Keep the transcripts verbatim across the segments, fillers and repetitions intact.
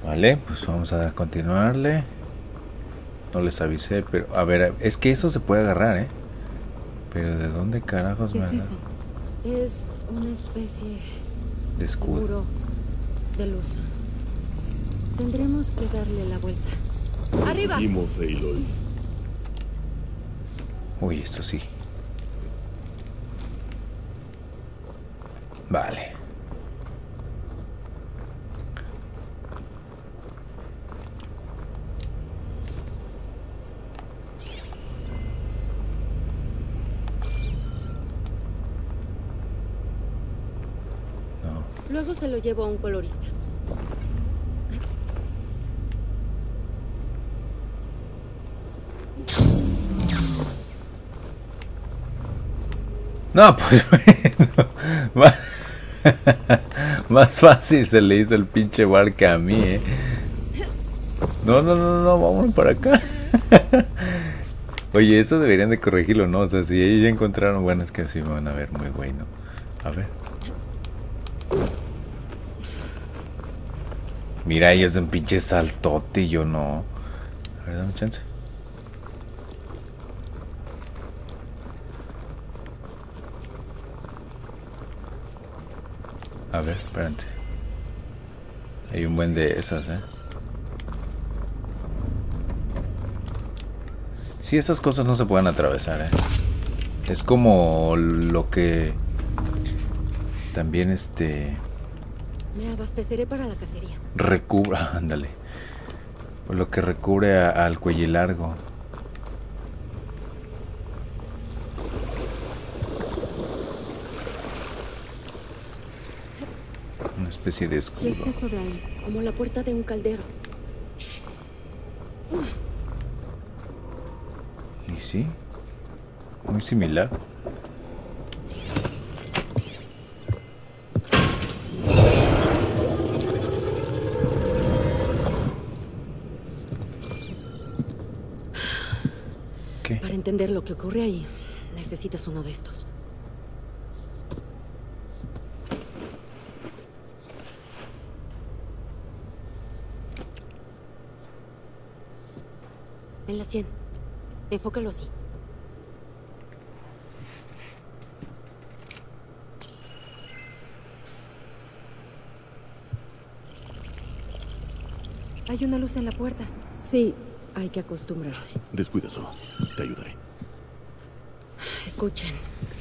Vale, pues vamos a continuarle. No les avisé, pero a ver, es que eso se puede agarrar, ¿eh? Pero ¿de dónde carajos me agarra? Es una especie de escudo seguro de luz. Tendremos que darle la vuelta. ¡Arriba! Seguimos, Aloy. Uy, esto sí. Vale. No. Luego se lo llevo a un colorista. No, pues bueno. Más, más fácil se le hizo el pinche bar que a mí, eh. No, no, no, no, vámonos para acá. Oye, eso deberían de corregirlo, ¿no? O sea, si ellos ya encontraron, bueno, es que así me van a ver muy bueno. A ver. Mira, ellos de un pinche saltote y yo no. A ver, dame chance. A ver, espérate. Hay un buen de esas, ¿eh? Sí, esas cosas no se pueden atravesar, ¿eh? Es como lo que... También este... Me abasteceré para la cacería. Recubre... Ándale. Lo que recubre a, al cuello largo. Una especie de escudo. ¿Qué es eso de ahí? Como la puerta de un caldero. Y sí, muy similar. ¿Qué? Para entender lo que ocurre ahí, necesitas uno de estos. En la sien. Enfócalo así. Hay una luz en la puerta. Sí, hay que acostumbrarse. Descuida eso. Te ayudaré. Escuchen.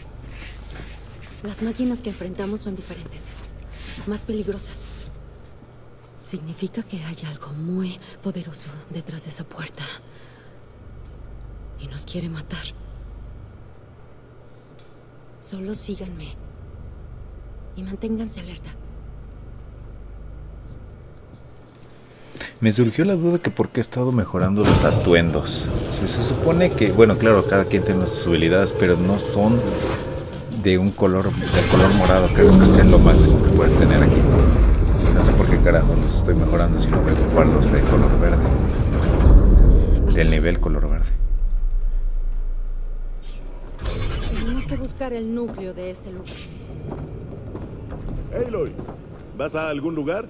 Las máquinas que enfrentamos son diferentes. Más peligrosas. Significa que hay algo muy poderoso detrás de esa puerta. Y nos quiere matar. Solo síganme. Y manténganse alerta. Me surgió la duda que por qué he estado mejorando los atuendos. Se, se supone que, bueno, claro, cada quien tiene sus habilidades, pero no son de un color, de color morado, creo que es lo máximo que puedes tener aquí. No sé por qué carajo los estoy mejorando, sino que ocupar los de color verde. Del nivel color verde. Tenemos que buscar el núcleo de este lugar. Aloy, ¿vas a algún lugar?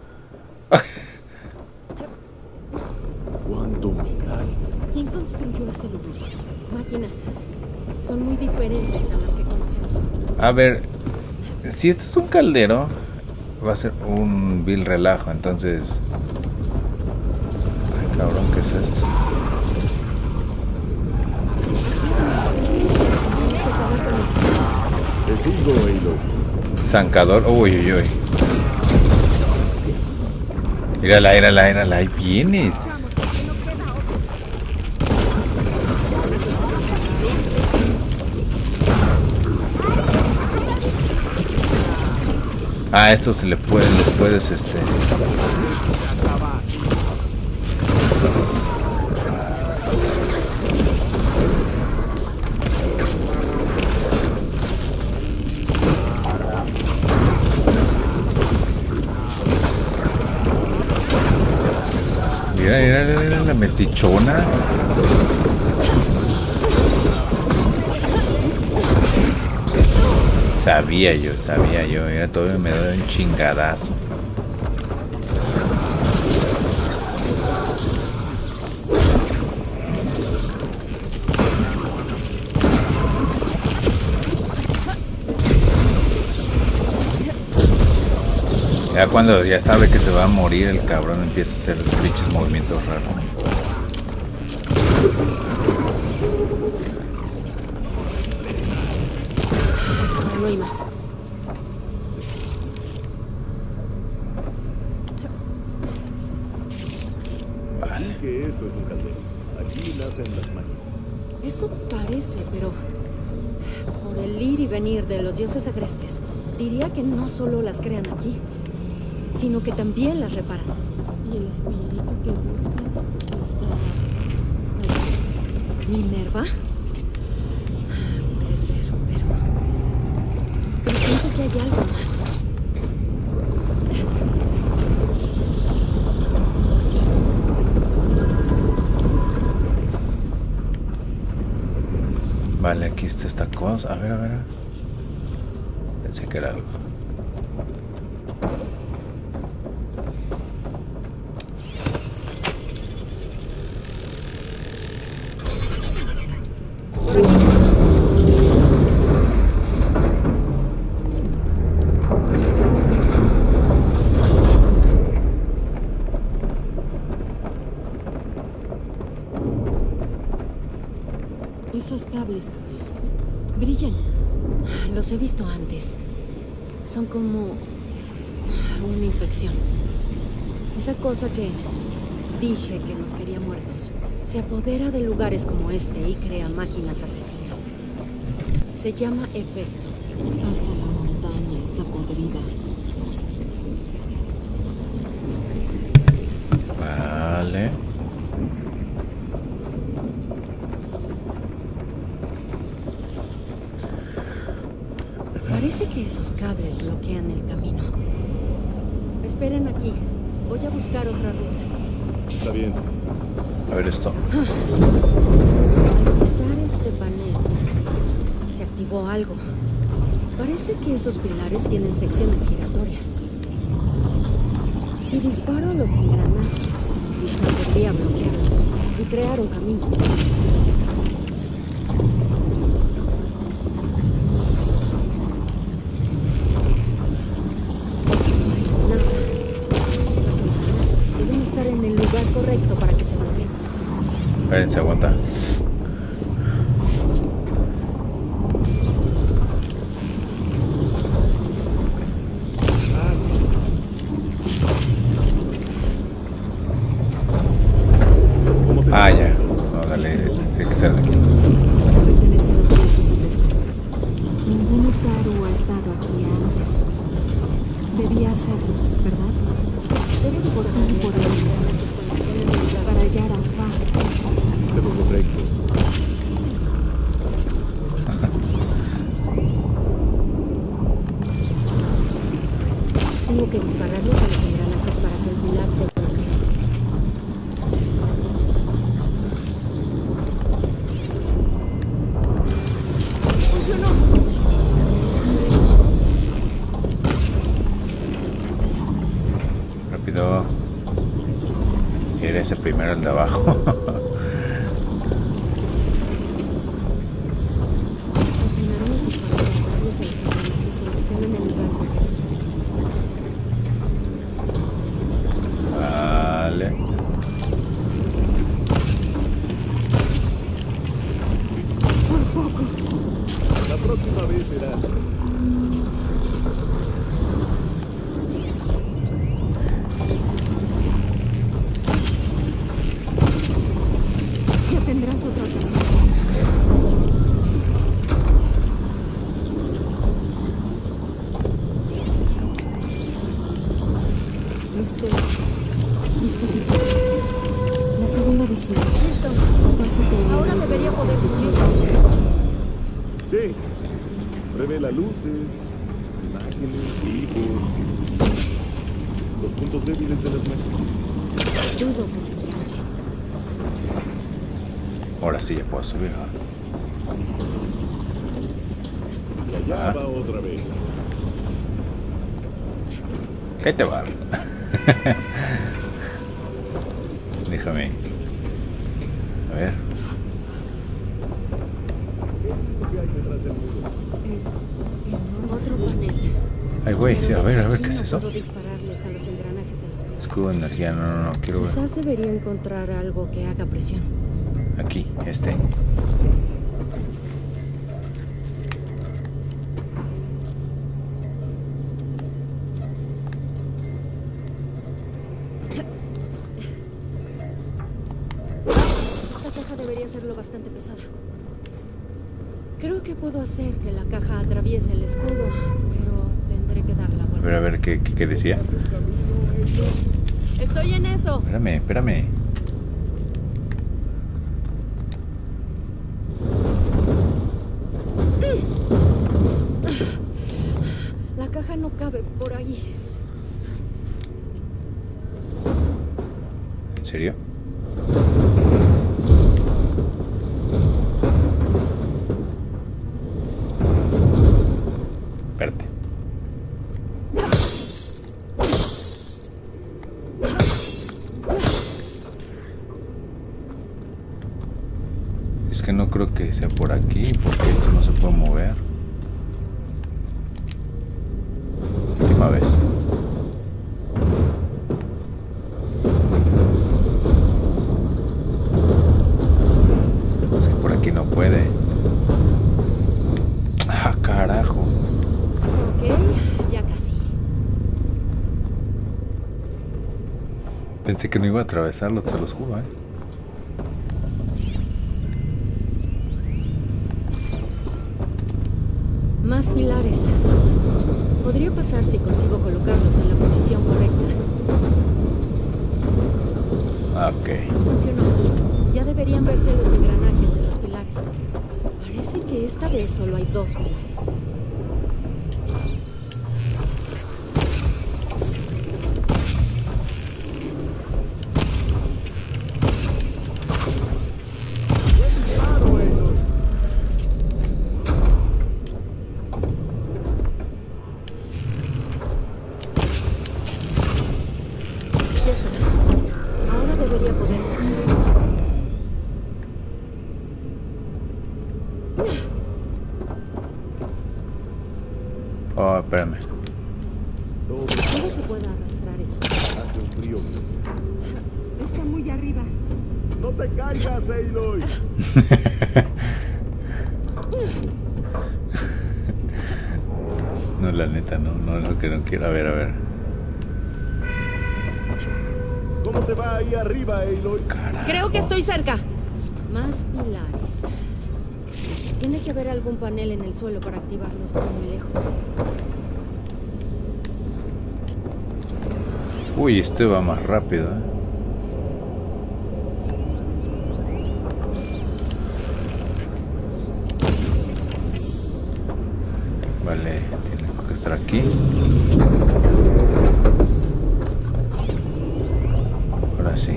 ¿Cuánto metal? ¿Quién construyó este lugar? Máquinas. Son muy diferentes a las que conocemos. A ver, si esto es un caldero, va a ser un vil relajo, entonces... Ay, cabrón, ¿qué es esto? Te sigo, Aloy. Zancador, uy, uy, uy. Mírala, mírala, mírala, ahí vienes. Ah, esto se le puede, les puedes, este... Mira, mira, mira la metichona. Sabía yo, sabía yo, era todo me da un chingadazo. cuando ya sabe que se va a morir el cabrón empieza a hacer los pinches movimientos raros. No hay más. Vale. Que esto es un caldero. Aquí nacen las máquinas. Eso parece, pero por el ir y venir de los dioses agrestes, diría que no solo las crean aquí, sino que también las reparan. ¿Y el espíritu que buscas está... ¿Minerva? Puede ser, pero... pero siento que hay algo más. Vale, aquí está esta cosa. A ver, a ver. Pensé que era algo. Esos cables brillan. Los he visto antes. Son como una infección. Esa cosa que dije que nos quería muertos se apodera de lugares como este y crea máquinas asesinas. Se llama Hefesto. Hasta la montaña está podrida. Vale. Parece que esos cables bloquean el camino. Esperen aquí. Voy a buscar otra ruta. Está bien. A ver esto. Al pisar este panel, se activó algo. Parece que esos pilares tienen secciones giratorias. Si disparo los engranajes, quizá podría bloquearlos y crear un camino. Correcto para que se bloquee. Espérense, aguanta. Ah, ya. No, dale, tiene que ser de aquí. Pertenece a los dioses agrestes. Ningún Utaru ha estado aquí antes. Debía hacerlo, ¿verdad? Debe de por aquí por ahí. Para hallar a Fa. Pero correcto. Tengo que dispararle a los engranajes para que el pilar se bloquee. ¡Funcionó! Rápido. Era ese primero, el de abajo. Vale. Por poco. La próxima vez será. Ya tendrás otra ocasión. Este dispositivo. La segunda visión. Listo. Pásate. Ahora debería poder subir. Sí. Revela luces, imágenes, tipos. Los puntos débiles de las máquinas. Dudo que se enganche. Ahora sí ya puedo subir. ¿No? Y allá Ah. va otra vez. ¿Qué te va? Déjame. A ver. ¿Qué hay detrás del muro? Otro panel. Ay, güey, sí, a ver, a ver, ¿qué es No eso? puedo dispararles a los engranajes de los pilares. Escudo de energía, no, no, no, quiero ver. Quizás debería encontrar algo que haga presión. Aquí, este. Esta caja debería serlo bastante pesada. Creo que puedo hacer que la caja atraviese el escudo, pero tendré que dar la A vuelta. ver, a ver, ¿qué, qué, qué decía? Estoy en eso. Espérame, espérame. La caja no cabe por ahí. ¿En serio? Espérate. Es que no creo que sea por aquí, porque esto no se puede mover. Última vez. Es que por aquí no puede. Ah, carajo. Ok, ya casi. Pensé que no iba a atravesarlo, se los juro, ¿eh? Más pilares. Podría pasar si consigo colocarlos en la posición correcta. Ah, ok. Funcionó. Ya deberían verse los engranajes de los pilares. Parece que esta vez solo hay dos pilares. Ya está. Ahora debería poder. Oh, espérame. Todo Creo que pueda arrastrar eso. hace un frío. Está muy arriba. No te caigas, Aloy. No, la neta, no, no es lo que no quiero. A ver, a ver. ¿Cómo te va ahí arriba, Aloy? Carajo. Creo que estoy cerca. Más pilares. Tiene que haber algún panel en el suelo para activarlos muy lejos. Uy, este va más rápido, ¿eh? Vale, tiene que estar aquí. Ahora sí.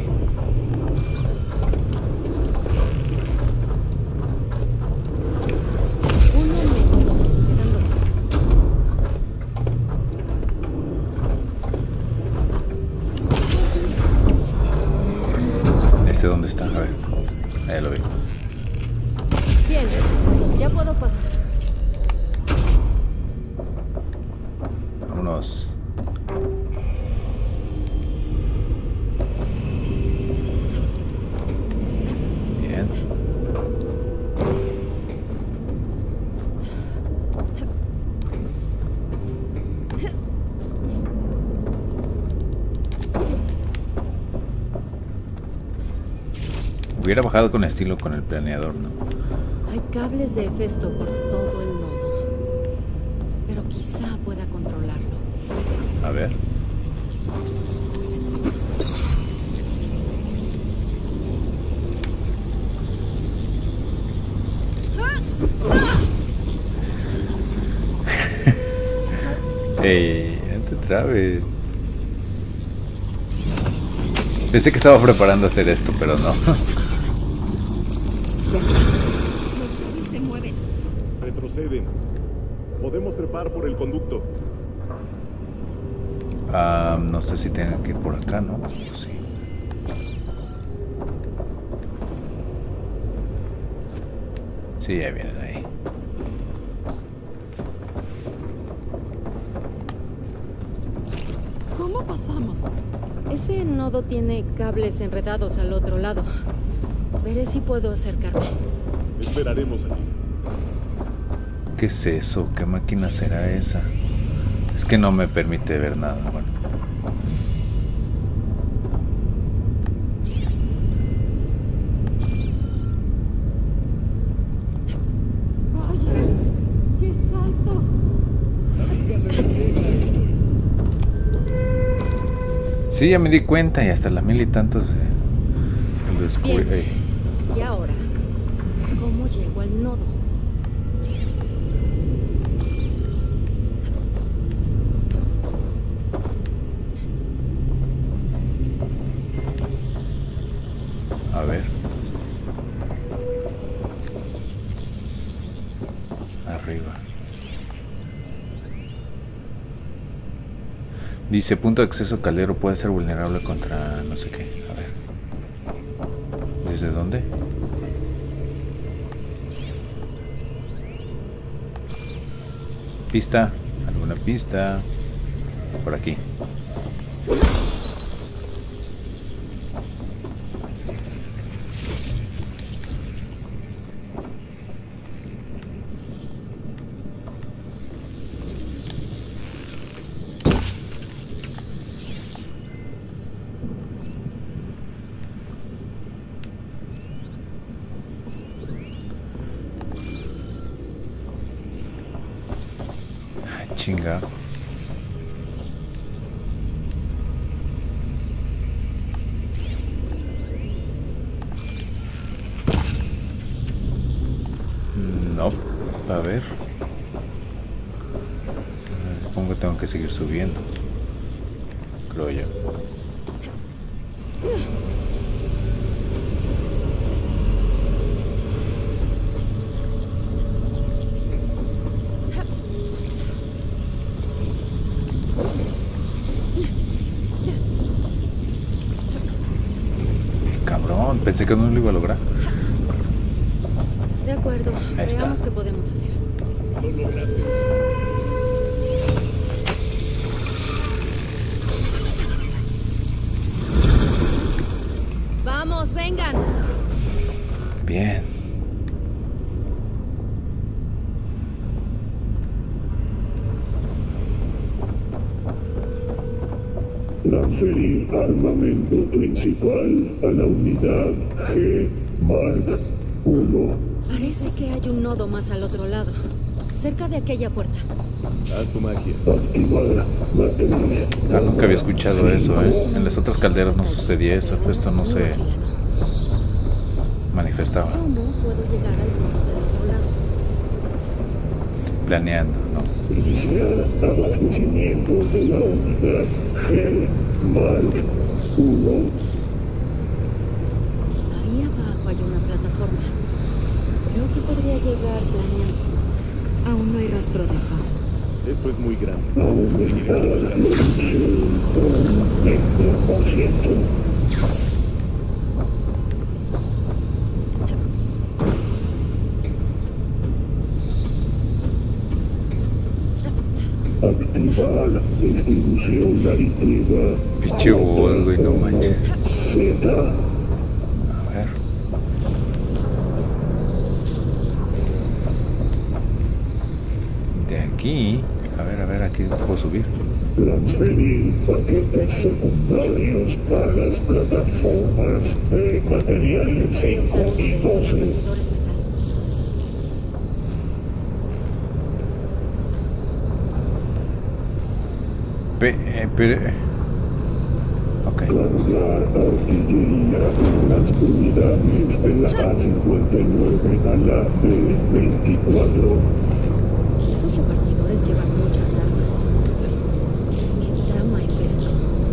Uno menos. Quedan dos. ¿Este dónde está? A ver. Ahí lo vi. Bien, ya puedo pasar. Vámonos. Bien. Hubiera bajado con estilo con el planeador, ¿no? Hay cables de Hefesto por todo el nodo. Pero quizá pueda controlarlo. A ver. Ey, no te trabes. Pensé que estaba preparando hacer esto, pero no. Los cables se mueven. Retroceden. Podemos trepar por el conducto. Ah, no sé si tenga que ir por acá, ¿no? Sí. Sí, ya vienen ahí. ¿Cómo ¿Cómo pasamos? Ese nodo tiene cables enredados al otro lado. Veré si puedo acercarme. Esperaremos aquí. ¿Qué es eso? ¿Qué máquina será esa? Es que no me permite ver nada. Bueno. Oye, qué salto. Sí, ya me di cuenta y hasta las mil y tantos eh, lo descubrí. Bien. Eh, ¿Y ahora? ¿Cómo llego al nodo? A ver. Arriba. Dice, punto de acceso caldero puede ser vulnerable contra no sé qué. A ver. ¿Desde dónde? Pista. ¿Alguna pista? Por aquí. Chinga. No, a ver. Supongo que tengo que seguir subiendo. Creo yo. Pensé que no lo iba a lograr. De acuerdo. Ahí está. Veamos qué podemos hacer. Lo lograste. Vamos, vengan. Bien. Transferir armamento principal a la unidad G Mark uno. Parece que hay un nodo más al otro lado, cerca de aquella puerta. Haz tu magia. Activar batería. Ah, nunca había escuchado eso, ¿eh? En las otras calderas no sucedía eso, esto no se manifestaba. ¿Cómo puedo llegar al nodo del otro lado? Planeando, ¿no? Iniciar abastecimiento de la unidad G Mark uno. Ahí abajo hay una plataforma. Creo que podría llegar planeando. Aún no hay rastro de Fa. Esto es muy grande. Aumentar la producción un veinte por ciento. Activar distribución aditiva. Pinche búho, güey, no manches. Z. A ver. De aquí. A ver, a ver, aquí puedo subir. Transferir paquetes secundarios a las plataformas de materiales cinco y doce. Conductores metálicos. Pe eh, pero... Ok. Cargar artillería en las unidades de la A cincuenta y nueve a la B veinticuatro. Esos repartidores llevan muchas armas. ¿Qué trama es esto?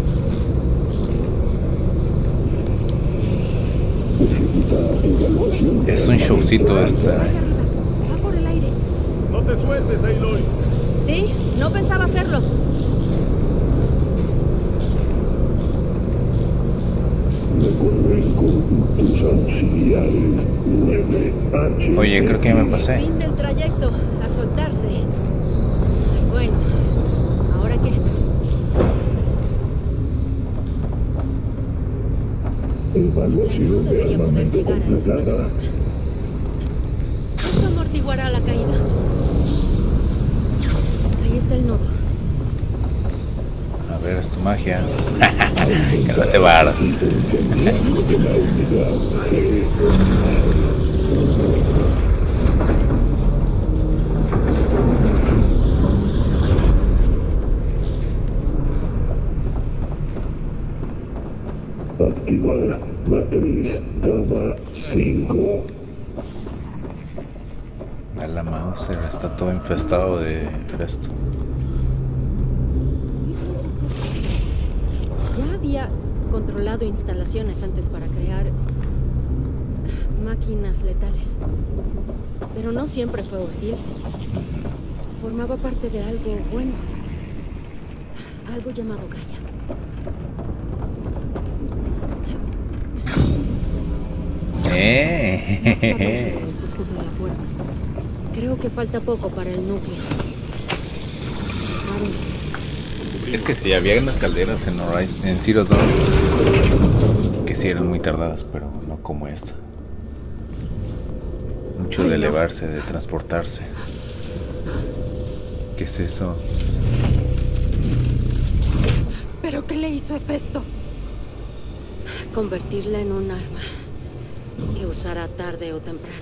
Ejecutar evaluación. Es un showcito este. Va por el aire. No te sueltes, Aloy. Sí, no pensaba hacerlo. Recorrer conductos auxiliares nueve H. Oye, creo que ya me pasé. Fin del trayecto. A soltarse. Ay, bueno. ¿Ahora qué? Evaluación de armamento completada. Esto amortiguará la caída. Ahí está el nodo. A ver, es tu magia. Que no te barras. Activar matriz Gamma cinco. La Mauser está todo infestado de esto. Ya había controlado instalaciones antes para crear máquinas letales. Pero no siempre fue hostil. Formaba parte de algo bueno. Algo llamado Gaia. Eh. Creo que falta poco para el núcleo. Es que sí, había unas calderas en Horizon, en Zero Dawn, que sí eran muy tardadas, pero no como esta. Mucho de elevarse, de transportarse. ¿Qué es eso? ¿Pero qué le hizo Hefesto? Convertirla en un arma que usará tarde o temprano.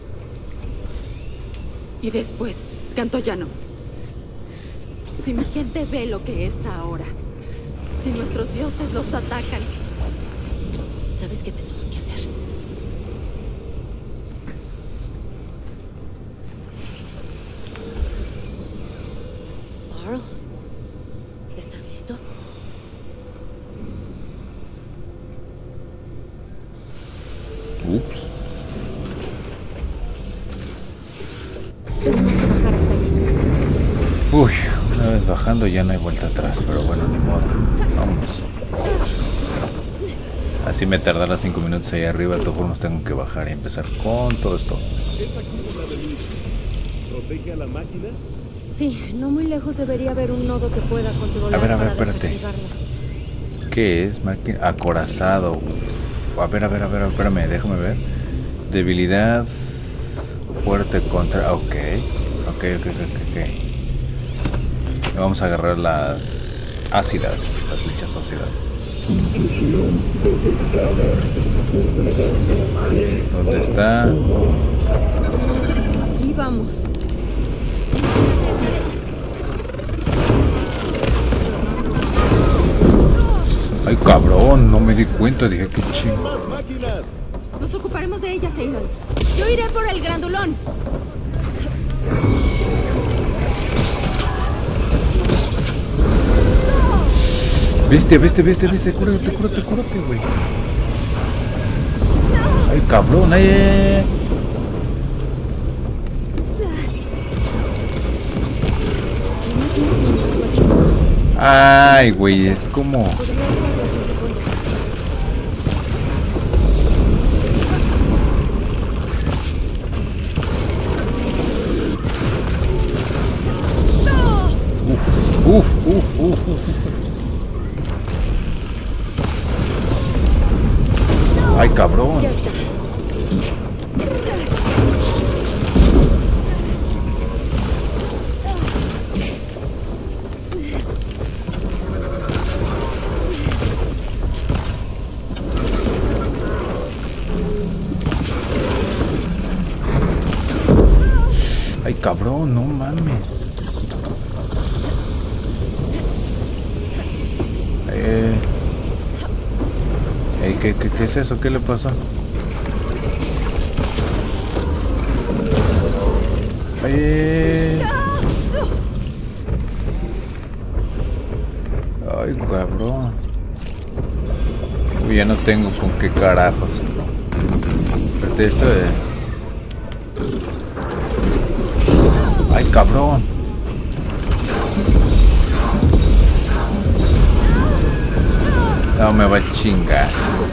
Y después, canto llano. Si mi gente ve lo que es ahora, si nuestros dioses los atacan, ¿Sabes qué tenemos que hacer? Carl, ¿estás listo? Ups. Tenemos que bajar hasta allí. Uy, una vez bajando ya no hay vuelta atrás, pero bueno, ni modo. Vámonos. Así me tardará cinco minutos ahí arriba, de todas formas tengo que bajar y empezar con todo esto. ¿Es aquí por la avenida? ¿Protege a la máquina? Sí, no muy lejos debería haber un nodo que pueda controlar. A ver, a ver, para espérate. desactivarla. ¿Qué es? Máquina acorazado. Uf. A ver, a ver, a ver, espérame, déjame ver. Debilidad fuerte contra... Ok, ok, ok, ok, ok. Vamos a agarrar las ácidas, las flechas ácidas. Intrusión detectada. ¿Dónde está? Aquí vamos. Ay, cabrón, no me di cuenta, dije que chingo. ¡Más máquinas! nos ocuparemos de ella, Ceylon. Yo iré por el grandulón. Bestia, bestia, bestia, bestia, cúrate, cúrate, cúrate, güey. Ay, cabrón, ay, ay, ay. Ay, güey, es como... Podría usarla sin secuelas. Uf, uf, uf, uf. Ay, cabrón. Ya está. Ay, cabrón, no mames. Eh, eh, ¿qué, qué, ¿Qué es eso? ¿Qué le pasó? Eh. Ay, cabrón. Uy, ya no tengo con qué carajos. Espérate, esto de... Ay, cabrón. No me va a chingar.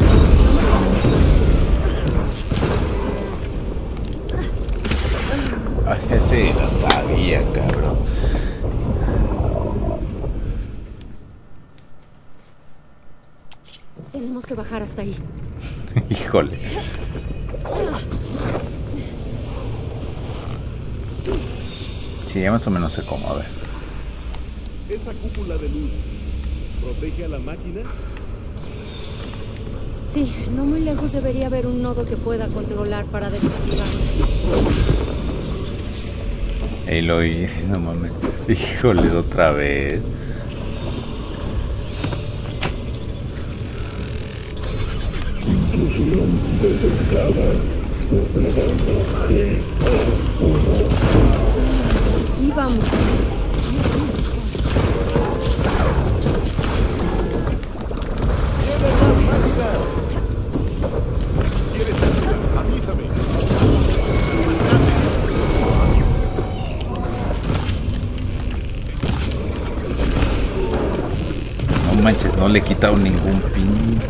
Ay, sí, lo sabía, cabrón. Tenemos que bajar hasta ahí. Híjole. Sí, ya más o menos sé cómo, a ver. Esa cúpula de luz protege a la máquina. Sí, no muy lejos debería haber un nodo que pueda controlar para desactivar. Aloy, no mames. Híjole, otra vez. Intrusión detectada. Desplegando G uno. Y vamos. ¡Lleven las máquinas! ¿Quieres ayuda? Avísame. No manches, no le he quitado ningún pinche.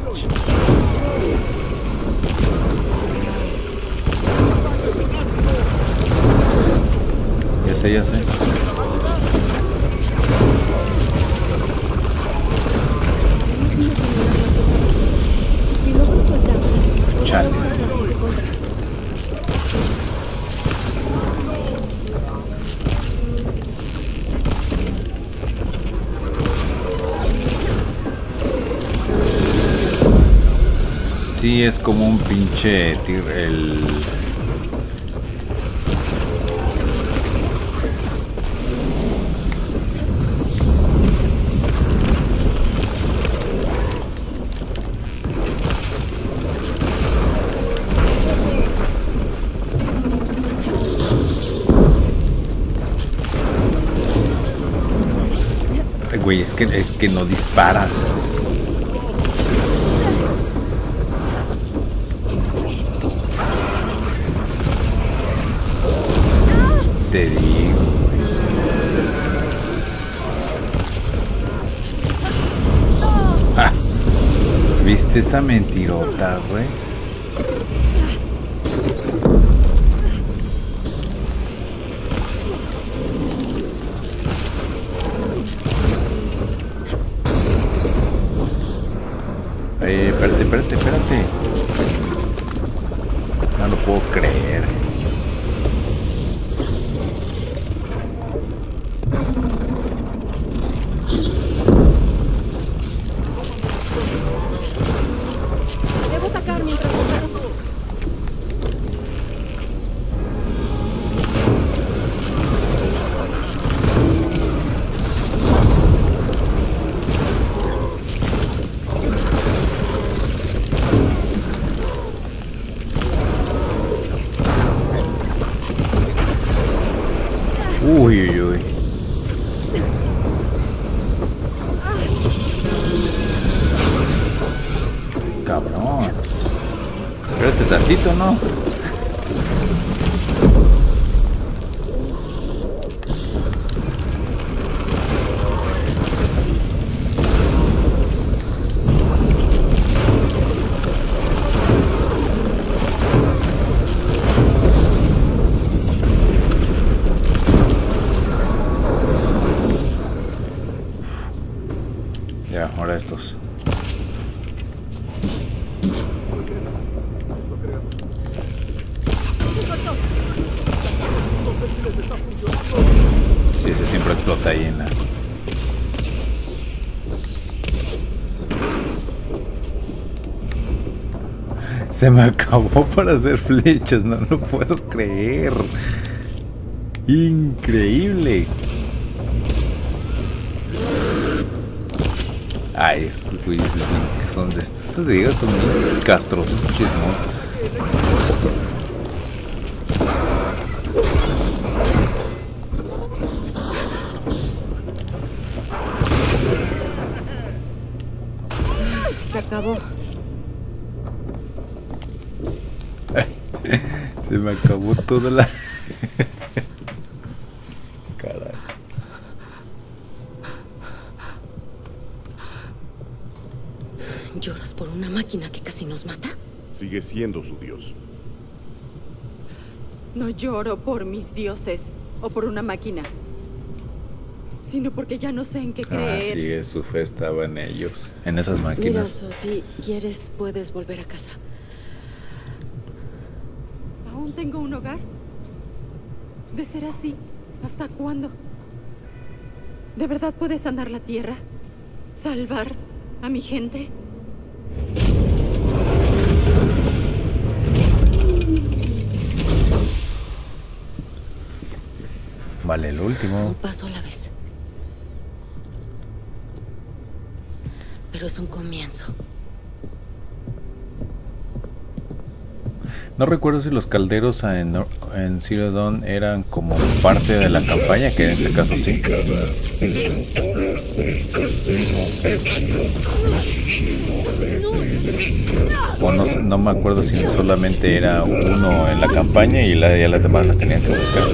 Ya sé, ya sé. Si logro soltarlas, podré Chale. usarlas en su contra. Sí, es como un pinche tir, el... Ay, güey, es que, es que no dispara. Te digo. Ah, ¿viste esa mentirota, güey? Eh, espérate, espérate, espérate. No lo puedo creer. Debo atacar mientras preparo. Uy, uy, uy. Cabrón. Espérate tantito, ¿no? Ya, ahora estos. Sí, ese siempre explota ahí en la... Se me acabó para hacer flechas, no lo puedo creer. Increíble. Ay, esos güeyes son de estos, te digo, son muy castrosos, chismosos. Se acabó. Se me acabó toda la... Caray. ¿Lloras por una máquina que casi nos mata? Sigue siendo su dios. No lloro por mis dioses o por una máquina, sino porque ya no sé en qué Ah, creer. sí, su fe estaba en ellos. en esas Mira, máquinas. So, si quieres, puedes volver a casa. ¿Aún tengo un hogar? ¿De ser así? ¿Hasta cuándo? ¿De verdad puedes sanar la tierra? ¿Salvar a mi gente? Vale, el último. Un paso a la vez. Pero es un comienzo. No recuerdo si los calderos en, en Zero Dawn eran como parte de la campaña, que en este caso sí. O no, sé- no me acuerdo si solamente era uno en la campaña y la, ya las demás las tenían que buscar.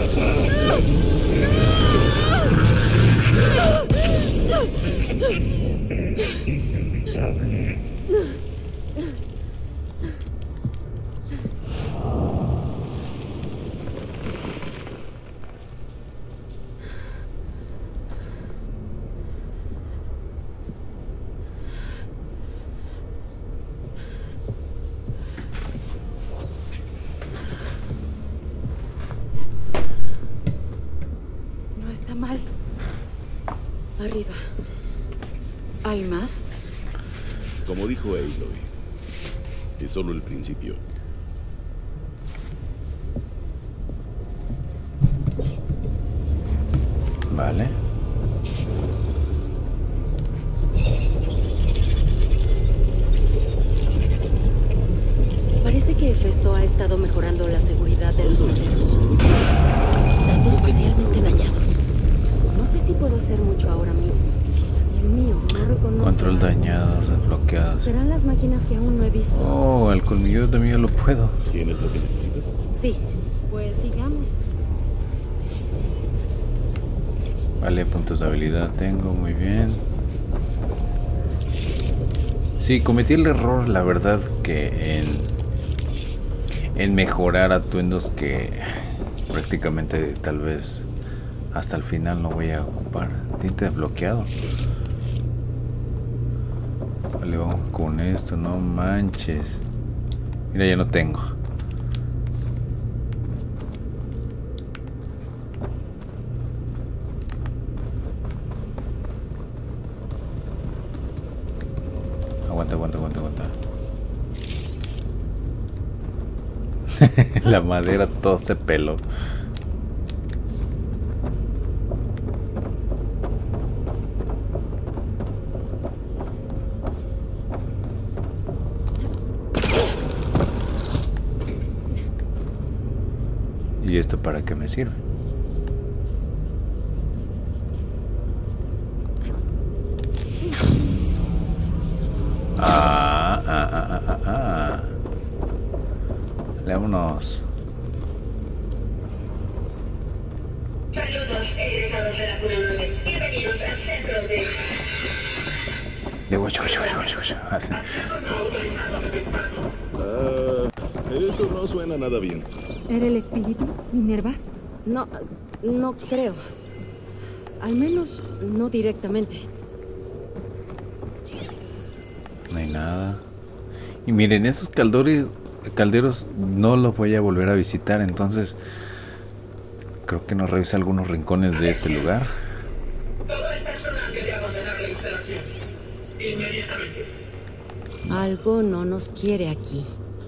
No está mal. Arriba. ¿Hay más? Como dijo Aloy, es solo el principio. Vale. Parece que Festo ha estado mejorando la seguridad de los calderos. Datos parcialmente dañados. No sé si puedo hacer mucho ahora mismo. El mío no reconoce. Control dañados, desbloqueados. Serán las máquinas que aún no he visto. Oh, el colmillo también ya lo puedo. ¿Tienes lo que necesitas? Sí. Pues sigamos. Vale, puntos de habilidad tengo, muy bien. Sí, cometí el error, la verdad, que en, en mejorar atuendos que prácticamente tal vez hasta el final no voy a ocupar. Tinte desbloqueado. Vale, vamos con esto, no manches. Mira, ya no tengo. Aguanta, aguanta, aguanta, aguanta. La madera todo se peló. ¿Y esto para qué me sirve? Ah, ah, ah, ah, ah, ah. Leámonos. Saludos, egresados de la Cuna nueve. Bienvenidos al centro de... De guacho, guacho, guacho, guacho. Así. Ah, eso no suena nada bien. ¿Era el espíritu, Minerva? No, no creo. Al menos no directamente. No hay nada. Y miren, esos caldores, calderos no los voy a volver a visitar, entonces creo que nos revise algunos rincones de este lugar. Todo el personal debe abandonar la instalación. Inmediatamente. Algo no nos quiere aquí.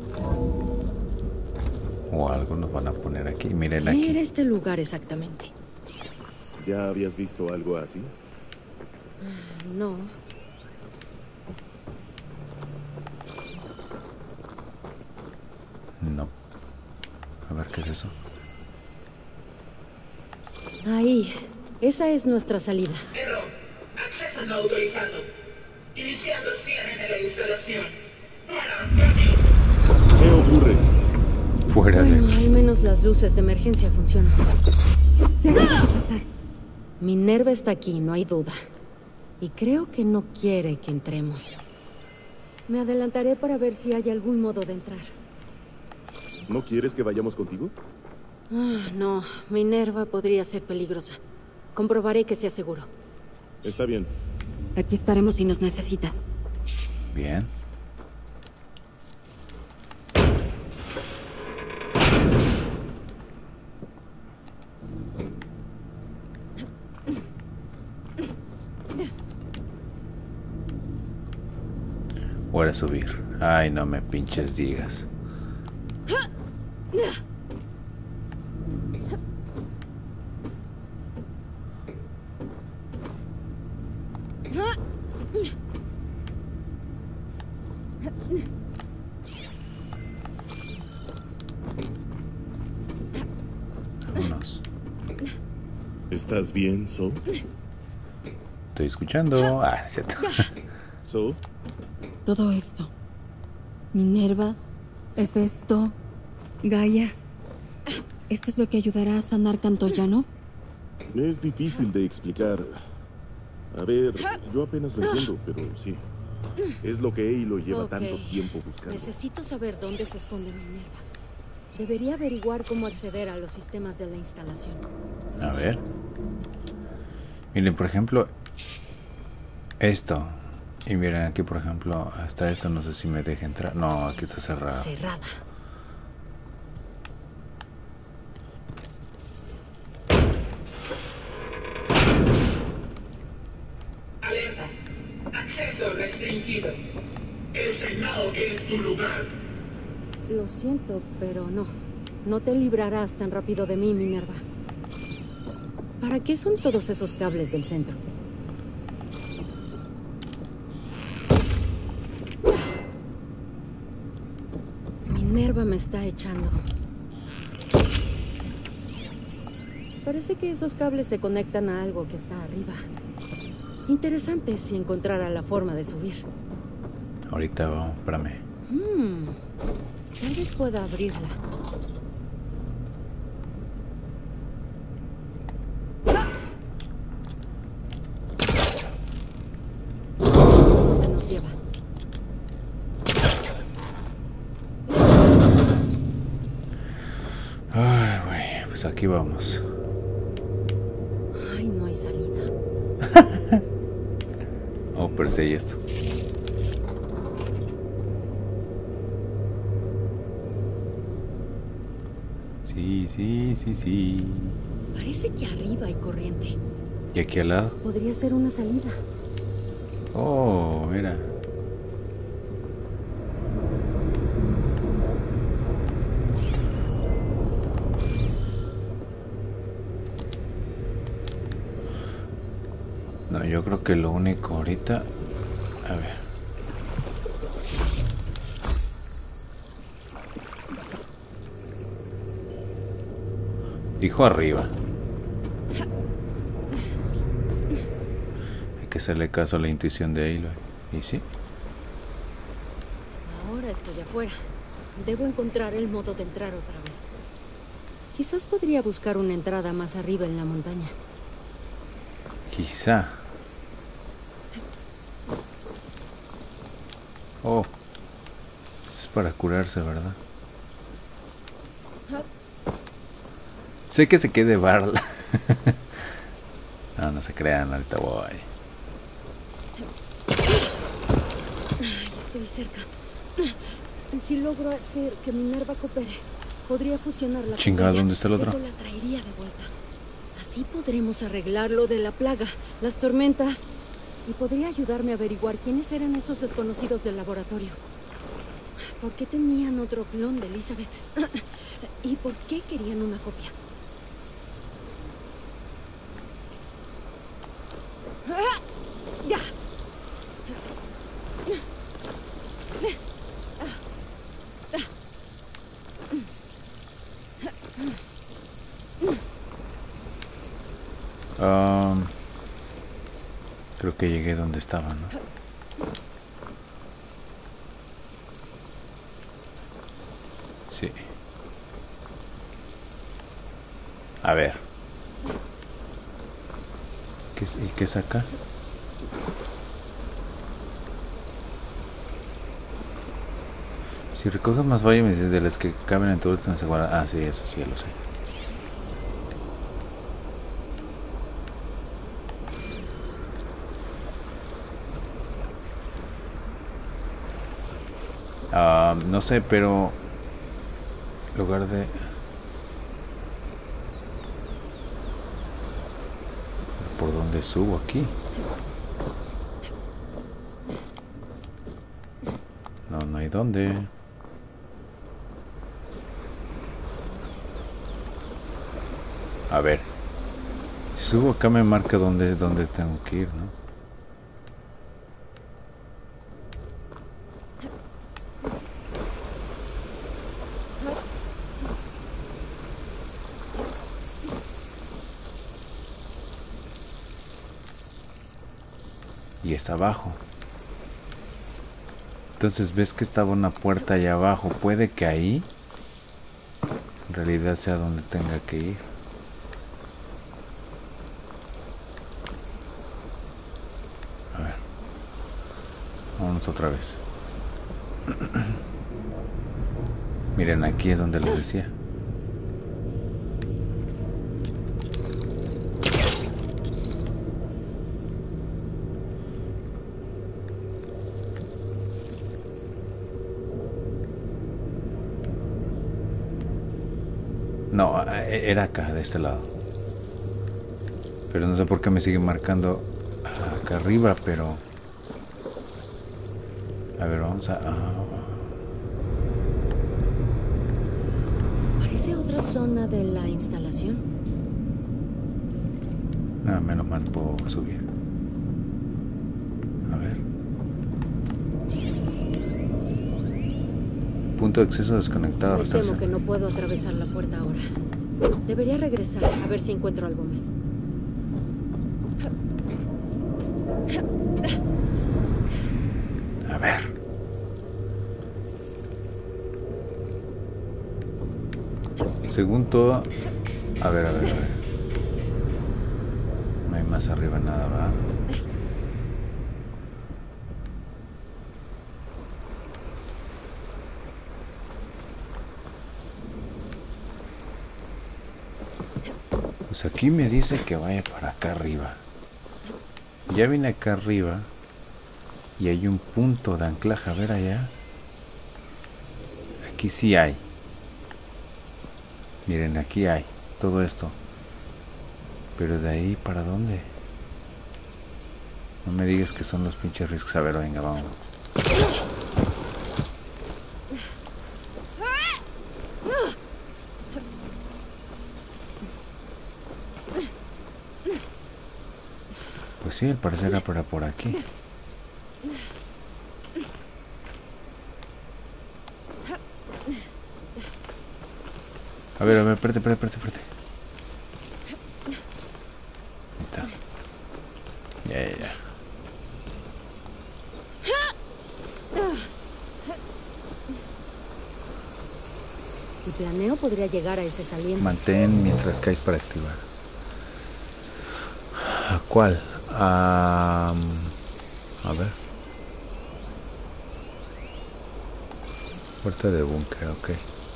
O algo nos van a poner aquí. Miren ¿Qué aquí. era este lugar exactamente? ¿Ya habías visto algo así? No. No. A ver qué es eso. Ahí. Esa es nuestra salida. Error. Acceso no autorizado. Iniciando cierre de la instalación. Fuera, cambio. ¿Qué ocurre? Fuera de Bueno, aquí. al menos las luces de emergencia funcionan. ¿Qué acaba de pasar? Minerva está aquí, no hay duda. Y creo que no quiere que entremos. Me adelantaré para ver si hay algún modo de entrar. ¿No quieres que vayamos contigo? Ah, no, Minerva podría ser peligrosa. Comprobaré que sea seguro. Está bien. Aquí estaremos si nos necesitas. Bien. Voy a subir. Ay, no me pinches digas. Vámonos. ¿Estás bien, So? Estoy escuchando. Ah, es cierto. So, Todo esto. Minerva, Hefesto, Gaia. ¿Esto es lo que ayudará a sanar Cantoya, es difícil de explicar. A ver, yo apenas lo entiendo, pero sí. Es lo que Eilo lleva Ok. tanto tiempo buscando. Necesito saber dónde se esconde Minerva. Debería averiguar cómo acceder a los sistemas de la instalación. A ver. Miren, por ejemplo, esto. Y miren aquí, por ejemplo, hasta esto no sé si me deja entrar. No, aquí está cerrado. Cerrada. Alerta. Acceso restringido. El Senado es tu lugar. Lo siento, pero no. No te librarás tan rápido de mí, Minerva. ¿Para qué son todos esos cables del centro? Minerva me está echando. Parece que esos cables se conectan a algo que está arriba. Interesante si encontrara la forma de subir. Ahorita vamos, espérame. Hmm, tal vez pueda abrirla. ¿Dónde nos lleva? Ay, güey, pues aquí vamos. Ay, no hay salida. Oh, pero sí hay esto. Sí, sí, sí, sí. Parece que arriba hay corriente. ¿Y aquí al lado? Podría ser una salida. Oh, mira. No, yo creo que lo único ahorita... A ver. Dijo arriba. Hay que hacerle caso a la intuición de Aloy. ¿Y sí? Ahora estoy afuera. Debo encontrar el modo de entrar otra vez. Quizás podría buscar una entrada más arriba en la montaña. Quizá. Oh. Es para curarse, ¿verdad? Sé que se quede Barla. No, no se crean, ahorita voy. Estoy cerca. Si logro hacer que Minerva coopere, podría fusionarla. Chingada, ¿dónde está el otro? Eso la traería de vuelta. Así podremos arreglar lo de la plaga, las tormentas. Y podría ayudarme a averiguar quiénes eran esos desconocidos del laboratorio. ¿Por qué tenían otro clon de Elizabeth? ¿Y por qué querían una copia? ¡Ah! ¡Ya! Um, creo que llegué donde estaba, ¿no? Sí. A ver. ¿Qué es, ¿Y qué es acá? Si recoges más vallas de las que caben en tu bolsa, no se guarda. Ah, sí, eso sí, ya lo sé. Uh, no sé, pero... lugar de... ¿por dónde subo aquí? No, no hay dónde. A ver. Si subo acá me marca dónde, dónde tengo que ir, ¿no? Y es abajo. Entonces ves que estaba una puerta allá abajo. Puede que ahí en realidad sea donde tenga que ir. A ver. Vámonos otra vez. Miren, aquí es donde les decía. No, era acá, de este lado. Pero no sé por qué me sigue marcando acá arriba, pero... a ver, vamos a... Parece otra zona de la instalación. Ah, menos mal puedo subir. A ver. Punto de acceso desconectado. Me temo que no puedo atravesar la puerta ahora. Debería regresar a ver si encuentro algo más. A ver. Según todo... A ver, a ver, a ver. No hay más arriba nada, ¿verdad? Pues aquí me dice que vaya para acá arriba. Ya vine acá arriba y hay un punto de anclaje. A ver allá. Aquí sí hay. Miren, aquí hay todo esto. Pero de ahí para dónde? No me digas que son los pinches riscos. A ver, venga, vamos. Pues sí, al parecer era para por aquí. A ver, a ver, espérate, espérate, espérate, espérate. Ahí está. Ya, ya, ya. Si planeo, podría llegar a ese saliente. Mantén mientras caes para activar. ¿A cuál? A... a ver. Puerta de búnker, ok.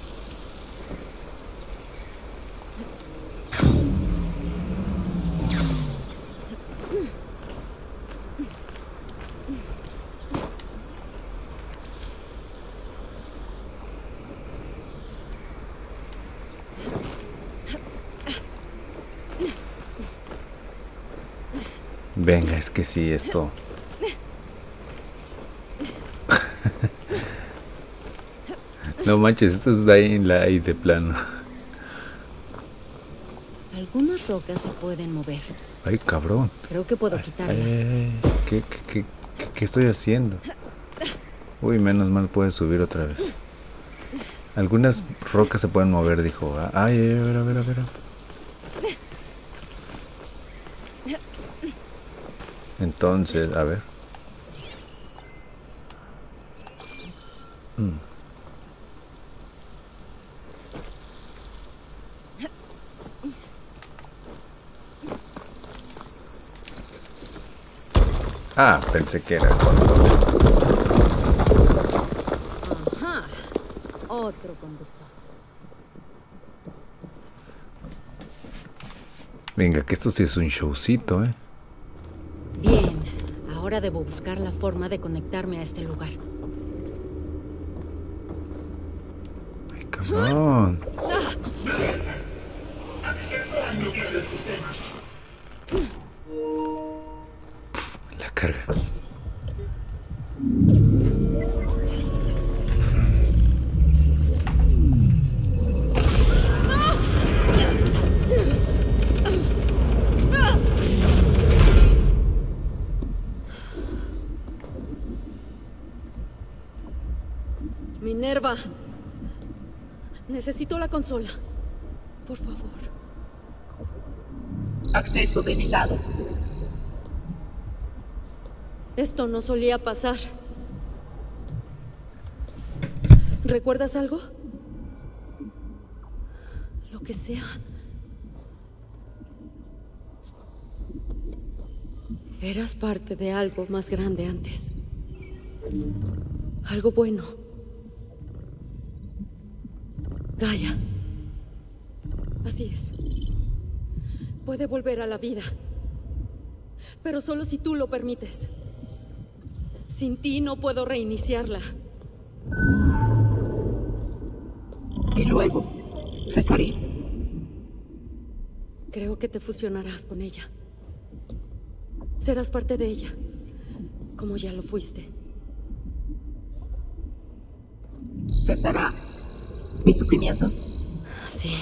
Venga, es que sí, esto... No manches, esto es Dying Light de plano. Algunas rocas se pueden mover. Ay, cabrón. Creo que puedo quitarlas. Ay, ¿qué, qué, qué, qué, qué estoy haciendo? Uy, menos mal puede subir otra vez. Algunas rocas se pueden mover, dijo. Ay, a ver, a ver, a ver. Entonces, a ver. Mm. Ah, pensé que era. Ajá. Otro conductor. Venga, que esto sí es un showcito, ¿eh? Bien, ahora debo buscar la forma de conectarme a este lugar. Cabrón. Acceso al núcleo del sistema. La carga. Minerva. Necesito la consola. Por favor. Acceso denegado. Esto no solía pasar. ¿Recuerdas algo? Lo que sea. Eras parte de algo más grande antes. Algo bueno. Gaia. Así es. Puede volver a la vida. Pero solo si tú lo permites. Sin ti no puedo reiniciarla. Y luego, cesaré. Creo que te fusionarás con ella. Serás parte de ella, como ya lo fuiste. Cesará mi sufrimiento. Sí.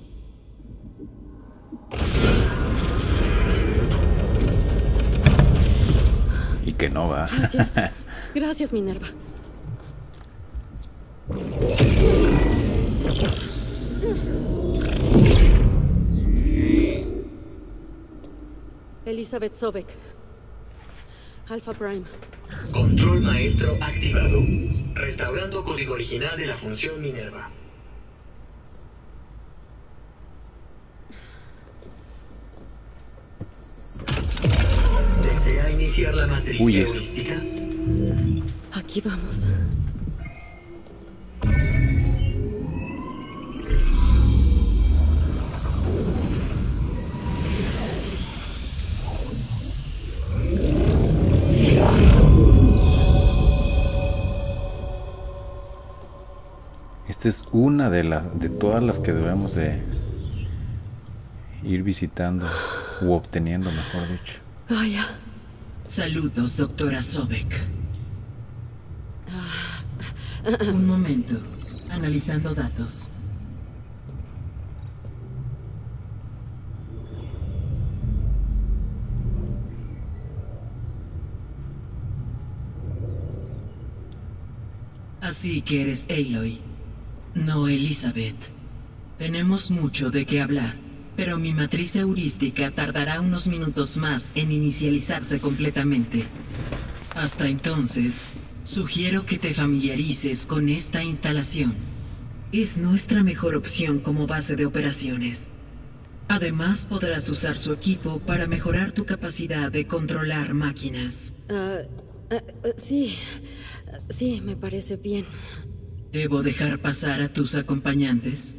Y que no va. Gracias. Gracias, Minerva. Elizabeth Sobek. Alpha Prime. Control maestro activado. Restaurando código original de la función Minerva. ¿Desea iniciar la matriz Uy, es- heurística? Aquí vamos. Esta es una de, la, de todas las que debemos de ir visitando u obteniendo, mejor dicho. Gaia. Saludos, doctora Sobek. Un momento. Analizando datos. Así que eres Aloy, no Elizabeth. Tenemos mucho de qué hablar, pero mi matriz heurística tardará unos minutos más en inicializarse completamente. Hasta entonces, sugiero que te familiarices con esta instalación. Es nuestra mejor opción como base de operaciones. Además, podrás usar su equipo para mejorar tu capacidad de controlar máquinas. Ah, ah, ah, sí. Sí, me parece bien. ¿Debo dejar pasar a tus acompañantes?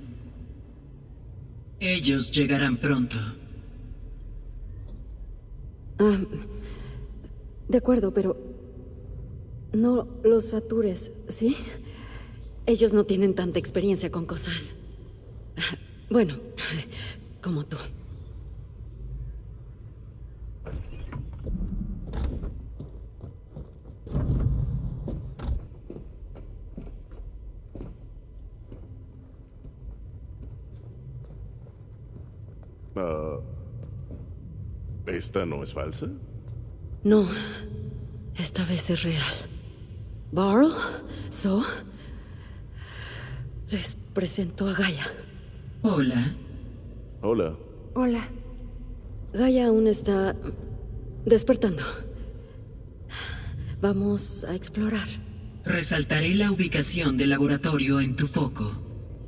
Ellos llegarán pronto. Ah, de acuerdo, pero no los satures, ¿sí? Ellos no tienen tanta experiencia con cosas. Bueno, como tú. Ah, ¿esta no es falsa? No, esta vez es real. Barl, So, les presento a Gaia. Hola. Hola. Hola. Gaia aún está despertando. Vamos a explorar. Resaltaré la ubicación del laboratorio en tu foco.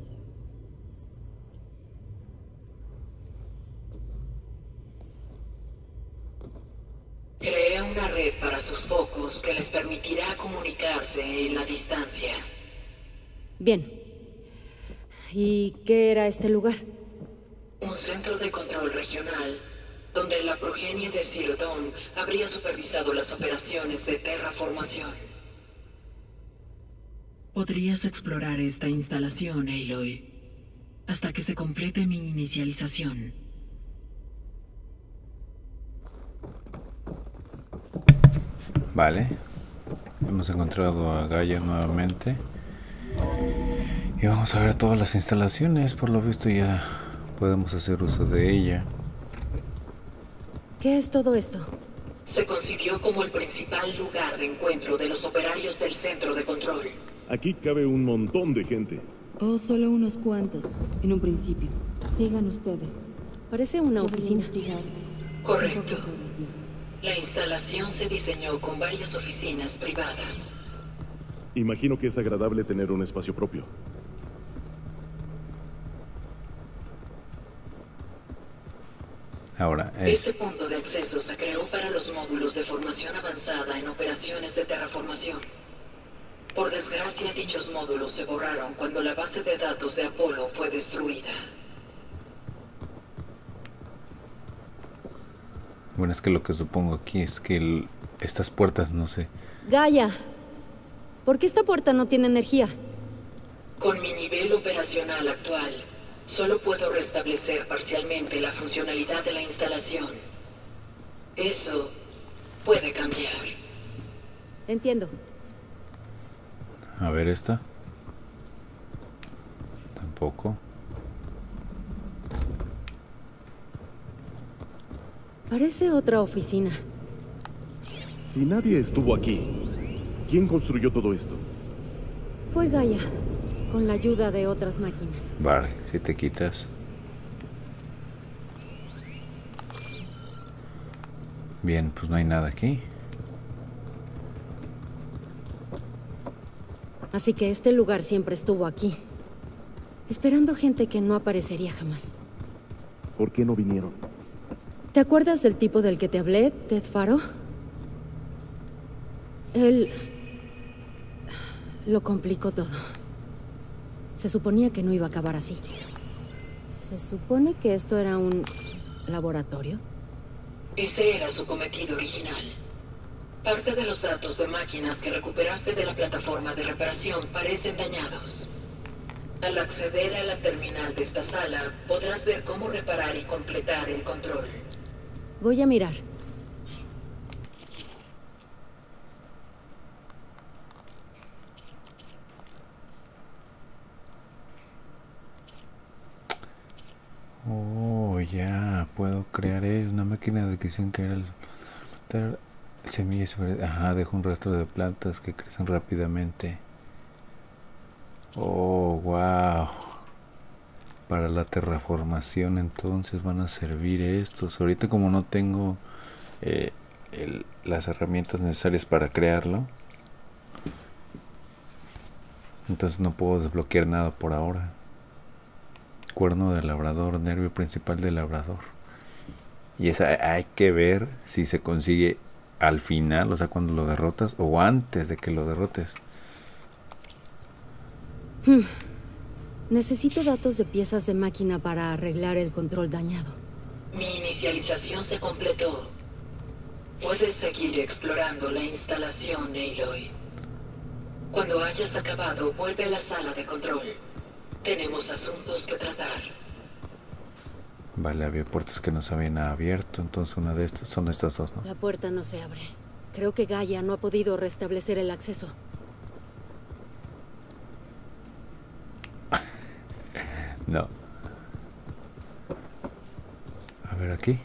Crea una red para sus focos que les permitirá comunicarse en la distancia. Bien. ¿Y qué era este lugar? Un centro de control regional, donde la progenie de Zero Dawn habría supervisado las operaciones de terraformación. Podrías explorar esta instalación, Aloy, hasta que se complete mi inicialización. Vale. Hemos encontrado a Gaia nuevamente. Y vamos a ver todas las instalaciones. Por lo visto ya podemos hacer uso de ella. ¿Qué es todo esto? Se concibió como el principal lugar de encuentro de los operarios del centro de control. Aquí cabe un montón de gente. Oh, solo unos cuantos, en un principio. Sigan ustedes. Parece una oficina. Correcto. La instalación se diseñó con varias oficinas privadas. Imagino que es agradable tener un espacio propio. Ahora, es... Este punto de acceso se creó para los módulos de formación avanzada en operaciones de terraformación. Por desgracia, dichos módulos se borraron cuando la base de datos de Apolo fue destruida. Bueno, es que lo que supongo aquí es que el... estas puertas, no sé... Gaia, ¿por qué esta puerta no tiene energía? Con mi nivel operacional actual, solo puedo restablecer parcialmente la funcionalidad de la instalación. Eso puede cambiar. Entiendo. A ver esta. Tampoco. Parece otra oficina. Si nadie estuvo aquí, ¿quién construyó todo esto? Fue Gaia, con la ayuda de otras máquinas. Vale, si te quitas. Bien, pues no hay nada aquí. Así que este lugar siempre estuvo aquí, esperando gente que no aparecería jamás. ¿Por qué no vinieron? ¿Te acuerdas del tipo del que te hablé, Ted Faro? Él... lo complicó todo. Se suponía que no iba a acabar así. ¿Se supone que esto era un laboratorio? Ese era su cometido original. Parte de los datos de máquinas que recuperaste de la plataforma de reparación parecen dañados. Al acceder a la terminal de esta sala, podrás ver cómo reparar y completar el control. Voy a mirar. Oh, ya, puedo crear una máquina de que dicen que era el... semillas, ajá, deja un rastro de plantas que crecen rápidamente. Oh, wow. Para la terraformación entonces van a servir estos. Ahorita como no tengo eh, el, las herramientas necesarias para crearlo, entonces no puedo desbloquear nada por ahora. Cuerno del labrador, nervio principal del labrador. Y esa hay que ver si se consigue al final, o sea, cuando lo derrotas o antes de que lo derrotes. Hmm. Necesito datos de piezas de máquina para arreglar el control dañado. Mi inicialización se completó. Puedes seguir explorando la instalación, Aloy. Cuando hayas acabado, vuelve a la sala de control. Tenemos asuntos que tratar. Vale, había puertas que no se habían abierto, entonces una de estas son estas dos, ¿no? La puerta no se abre. Creo que Gaia no ha podido restablecer el acceso. No. A ver aquí.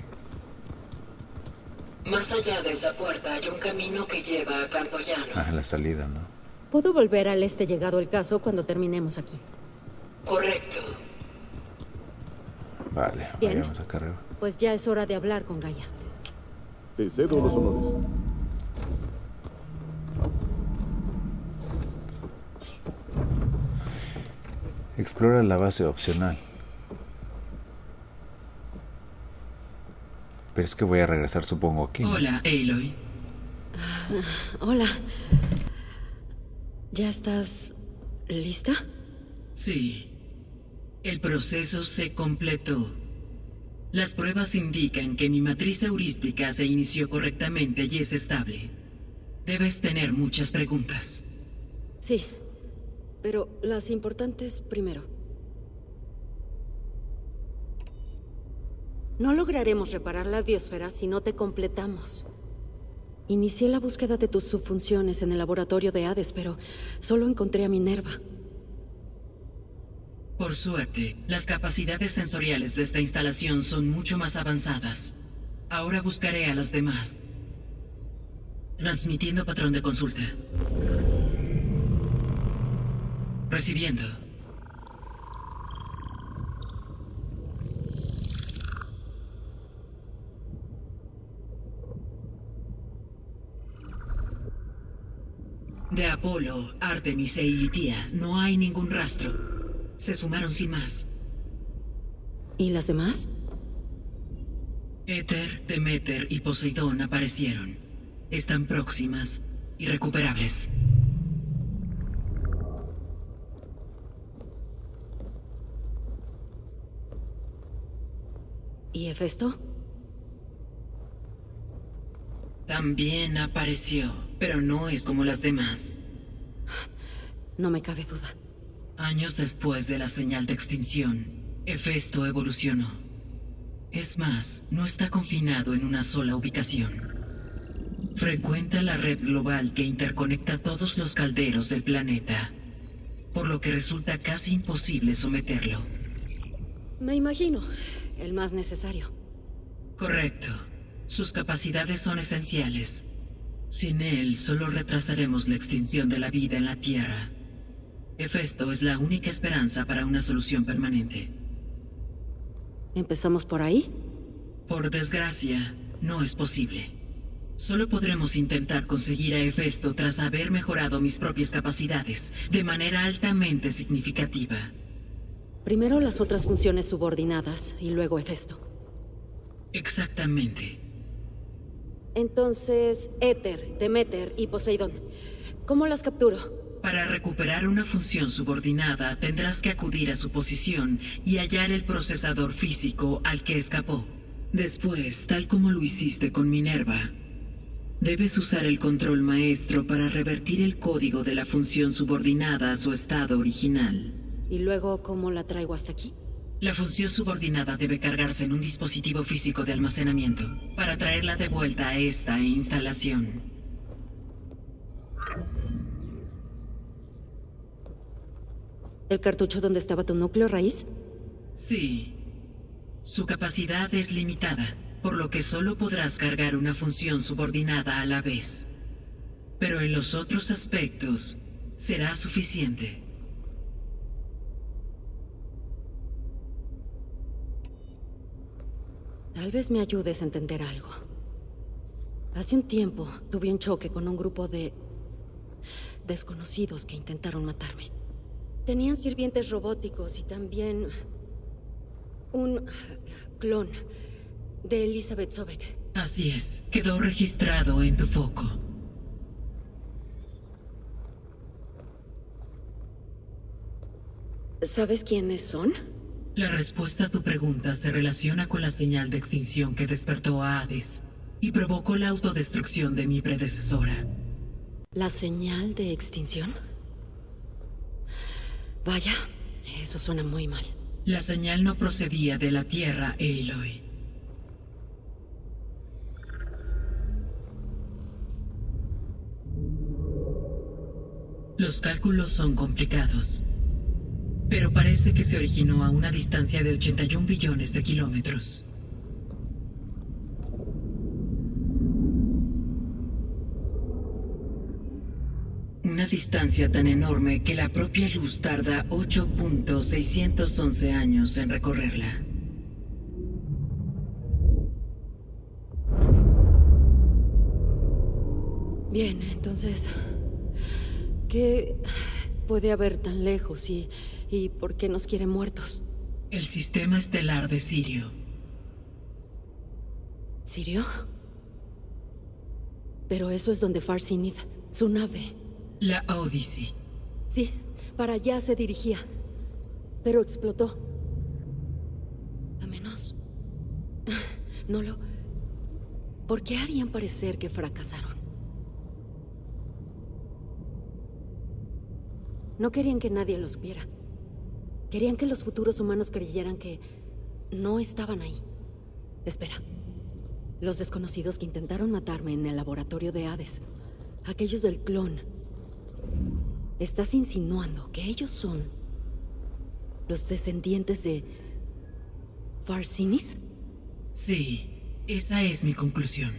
Más allá de esa puerta hay un camino que lleva a Campo Llano. Ah, la salida, ¿no? Puedo volver al este llegado el caso cuando terminemos aquí. Correcto. Vale, Bien. vayamos acá arriba. Pues ya es hora de hablar con Gaia. Te cedo los honores. Explora la base opcional. Pero es que voy a regresar, supongo, aquí, ¿no? Hola, Aloy. Hola. ¿Ya estás lista? Sí. El proceso se completó. Las pruebas indican que mi matriz heurística se inició correctamente y es estable. Debes tener muchas preguntas. Sí. pero las importantes primero. No lograremos reparar la biosfera si no te completamos. Inicié la búsqueda de tus subfunciones en el laboratorio de Hades, pero solo encontré a Minerva. Por suerte, las capacidades sensoriales de esta instalación son mucho más avanzadas. Ahora buscaré a las demás. Transmitiendo patrón de consulta. Recibiendo. De Apolo, Artemis e Ilitia no hay ningún rastro. Se sumaron sin más. ¿Y las demás? Éter, Deméter y Poseidón aparecieron. Están próximas, irrecuperables. ¿Y Hefesto? También apareció, pero no es como las demás. No me cabe duda. Años después de la señal de extinción, Hefesto evolucionó. Es más, no está confinado en una sola ubicación. Frecuenta la red global que interconecta todos los calderos del planeta, por lo que resulta casi imposible someterlo. Me imagino, el más necesario. Correcto. Sus capacidades son esenciales. Sin él, solo retrasaremos la extinción de la vida en la Tierra. Hefesto es la única esperanza para una solución permanente. ¿Empezamos por ahí? Por desgracia, no es posible. Solo podremos intentar conseguir a Hefesto tras haber mejorado mis propias capacidades, de manera altamente significativa. Primero las otras funciones subordinadas, y luego Hefesto. Exactamente. Entonces, Éter, Deméter y Poseidón. ¿Cómo las capturo? Para recuperar una función subordinada, tendrás que acudir a su posición y hallar el procesador físico al que escapó. Después, tal como lo hiciste con Minerva, debes usar el control maestro para revertir el código de la función subordinada a su estado original. ¿Y luego cómo la traigo hasta aquí? La función subordinada debe cargarse en un dispositivo físico de almacenamiento para traerla de vuelta a esta instalación. ¿El cartucho donde estaba tu núcleo raíz? Sí. Su capacidad es limitada, por lo que solo podrás cargar una función subordinada a la vez. Pero en los otros aspectos, será suficiente. Tal vez me ayudes a entender algo. Hace un tiempo tuve un choque con un grupo de desconocidos que intentaron matarme. Tenían sirvientes robóticos y también un clon de Elizabeth Sobek. Así es, quedó registrado en tu foco. ¿Sabes quiénes son? La respuesta a tu pregunta se relaciona con la señal de extinción que despertó a Hades y provocó la autodestrucción de mi predecesora. ¿La señal de extinción? Vaya, eso suena muy mal. La señal no procedía de la Tierra, Aloy. Los cálculos son complicados, pero parece que se originó a una distancia de ochenta y un billones de kilómetros. Una distancia tan enorme que la propia luz tarda ocho punto seiscientos once años en recorrerla. Bien, entonces, ¿qué puede haber tan lejos y, y por qué nos quiere muertos? El sistema estelar de Sirio. ¿Sirio? Pero eso es donde Far Zenith, su nave. La Odyssey. Sí, para allá se dirigía, pero explotó. A menos... No lo... ¿Por qué harían parecer que fracasaron? No querían que nadie lo supiera. Querían que los futuros humanos creyeran que no estaban ahí. Espera. Los desconocidos que intentaron matarme en el laboratorio de Hades. Aquellos del clon. ¿Estás insinuando que ellos son los descendientes de Farsinith? Sí, esa es mi conclusión.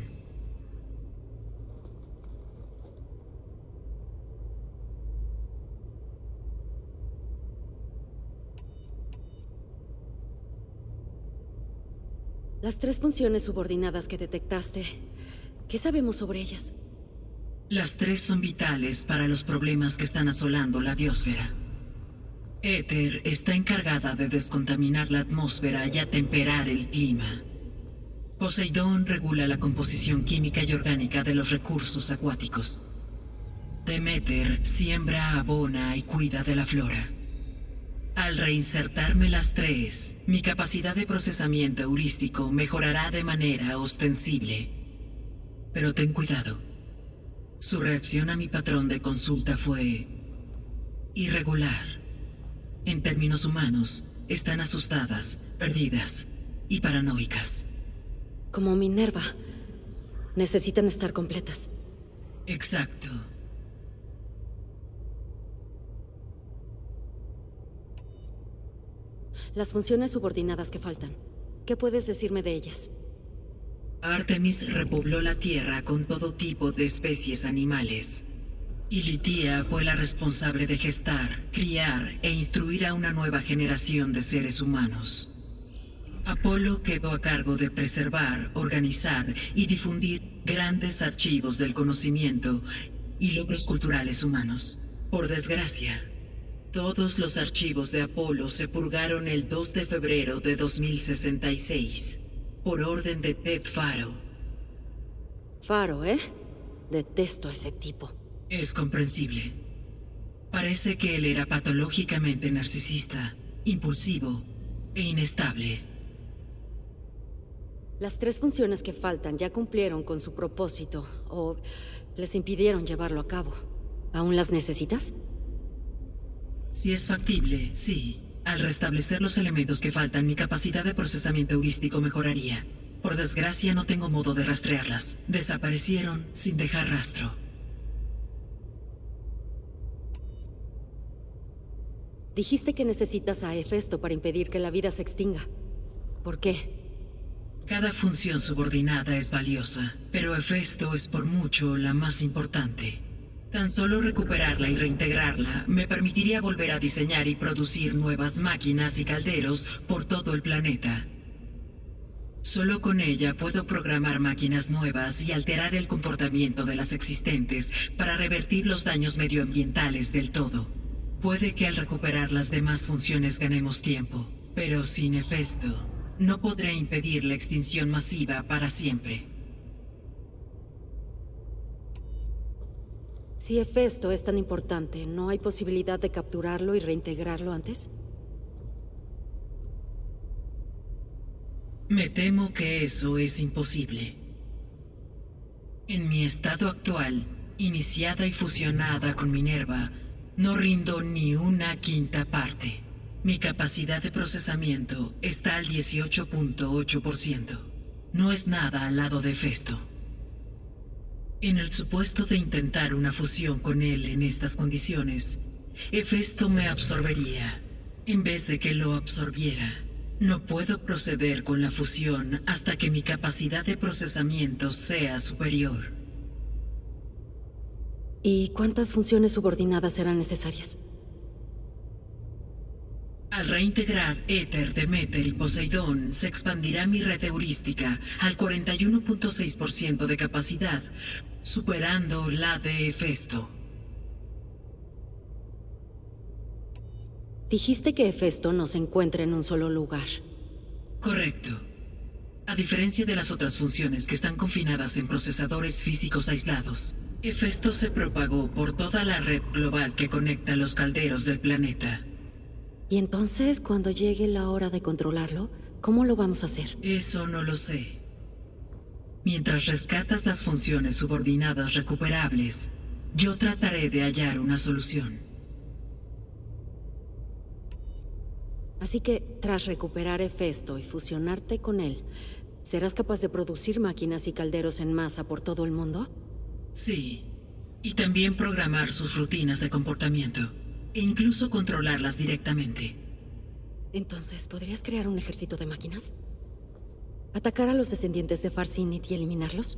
Las tres funciones subordinadas que detectaste, ¿qué sabemos sobre ellas? Las tres son vitales para los problemas que están asolando la biosfera. Éter está encargada de descontaminar la atmósfera y atemperar el clima. Poseidón regula la composición química y orgánica de los recursos acuáticos. Deméter siembra, abona y cuida de la flora. Al reinsertarme las tres, mi capacidad de procesamiento heurístico mejorará de manera ostensible. Pero ten cuidado. Su reacción a mi patrón de consulta fue irregular. En términos humanos, están asustadas, perdidas y paranoicas. Como Minerva. Necesitan estar completas. Exacto. Las funciones subordinadas que faltan. ¿Qué puedes decirme de ellas? Artemis repobló la Tierra con todo tipo de especies animales. Y Litia fue la responsable de gestar, criar e instruir a una nueva generación de seres humanos. Apolo quedó a cargo de preservar, organizar y difundir grandes archivos del conocimiento y logros culturales humanos. Por desgracia, todos los archivos de Apolo se purgaron el dos de febrero de dos mil sesenta y seis, por orden de Ted Faro. Faro, ¿eh? Detesto a ese tipo. Es comprensible. Parece que él era patológicamente narcisista, impulsivo e inestable. Las tres funciones que faltan ya cumplieron con su propósito, o les impidieron llevarlo a cabo. ¿Aún las necesitas? Si es factible, sí. Al restablecer los elementos que faltan, mi capacidad de procesamiento heurístico mejoraría. Por desgracia, no tengo modo de rastrearlas. Desaparecieron sin dejar rastro. Dijiste que necesitas a Hefesto para impedir que la vida se extinga. ¿Por qué? Cada función subordinada es valiosa, pero Hefesto es por mucho la más importante. Tan solo recuperarla y reintegrarla me permitiría volver a diseñar y producir nuevas máquinas y calderos por todo el planeta. Solo con ella puedo programar máquinas nuevas y alterar el comportamiento de las existentes para revertir los daños medioambientales del todo. Puede que al recuperar las demás funciones ganemos tiempo, pero sin Hefesto no podré impedir la extinción masiva para siempre. Si Hefesto es tan importante, ¿no hay posibilidad de capturarlo y reintegrarlo antes? Me temo que eso es imposible. En mi estado actual, iniciada y fusionada con Minerva, no rindo ni una quinta parte. Mi capacidad de procesamiento está al dieciocho punto ocho por ciento. No es nada al lado de Hefesto. En el supuesto de intentar una fusión con él en estas condiciones, Hefesto me absorbería, en vez de que lo absorbiera. No puedo proceder con la fusión hasta que mi capacidad de procesamiento sea superior. ¿Y cuántas funciones subordinadas serán necesarias? Al reintegrar Éter, Deméter y Poseidón, se expandirá mi red heurística al cuarenta y uno punto seis por ciento de capacidad, superando la de Hefesto. Dijiste que Hefesto no se encuentra en un solo lugar. Correcto. A diferencia de las otras funciones que están confinadas en procesadores físicos aislados, Hefesto se propagó por toda la red global que conecta los calderos del planeta. ¿Y entonces, cuando llegue la hora de controlarlo, cómo lo vamos a hacer? Eso no lo sé. Mientras rescatas las funciones subordinadas recuperables, yo trataré de hallar una solución. Así que, tras recuperar Hefesto y fusionarte con él, ¿serás capaz de producir máquinas y calderos en masa por todo el mundo? Sí. Y también programar sus rutinas de comportamiento. E incluso controlarlas directamente. Entonces, ¿podrías crear un ejército de máquinas? ¿Atacar a los descendientes de Far Sinit y eliminarlos?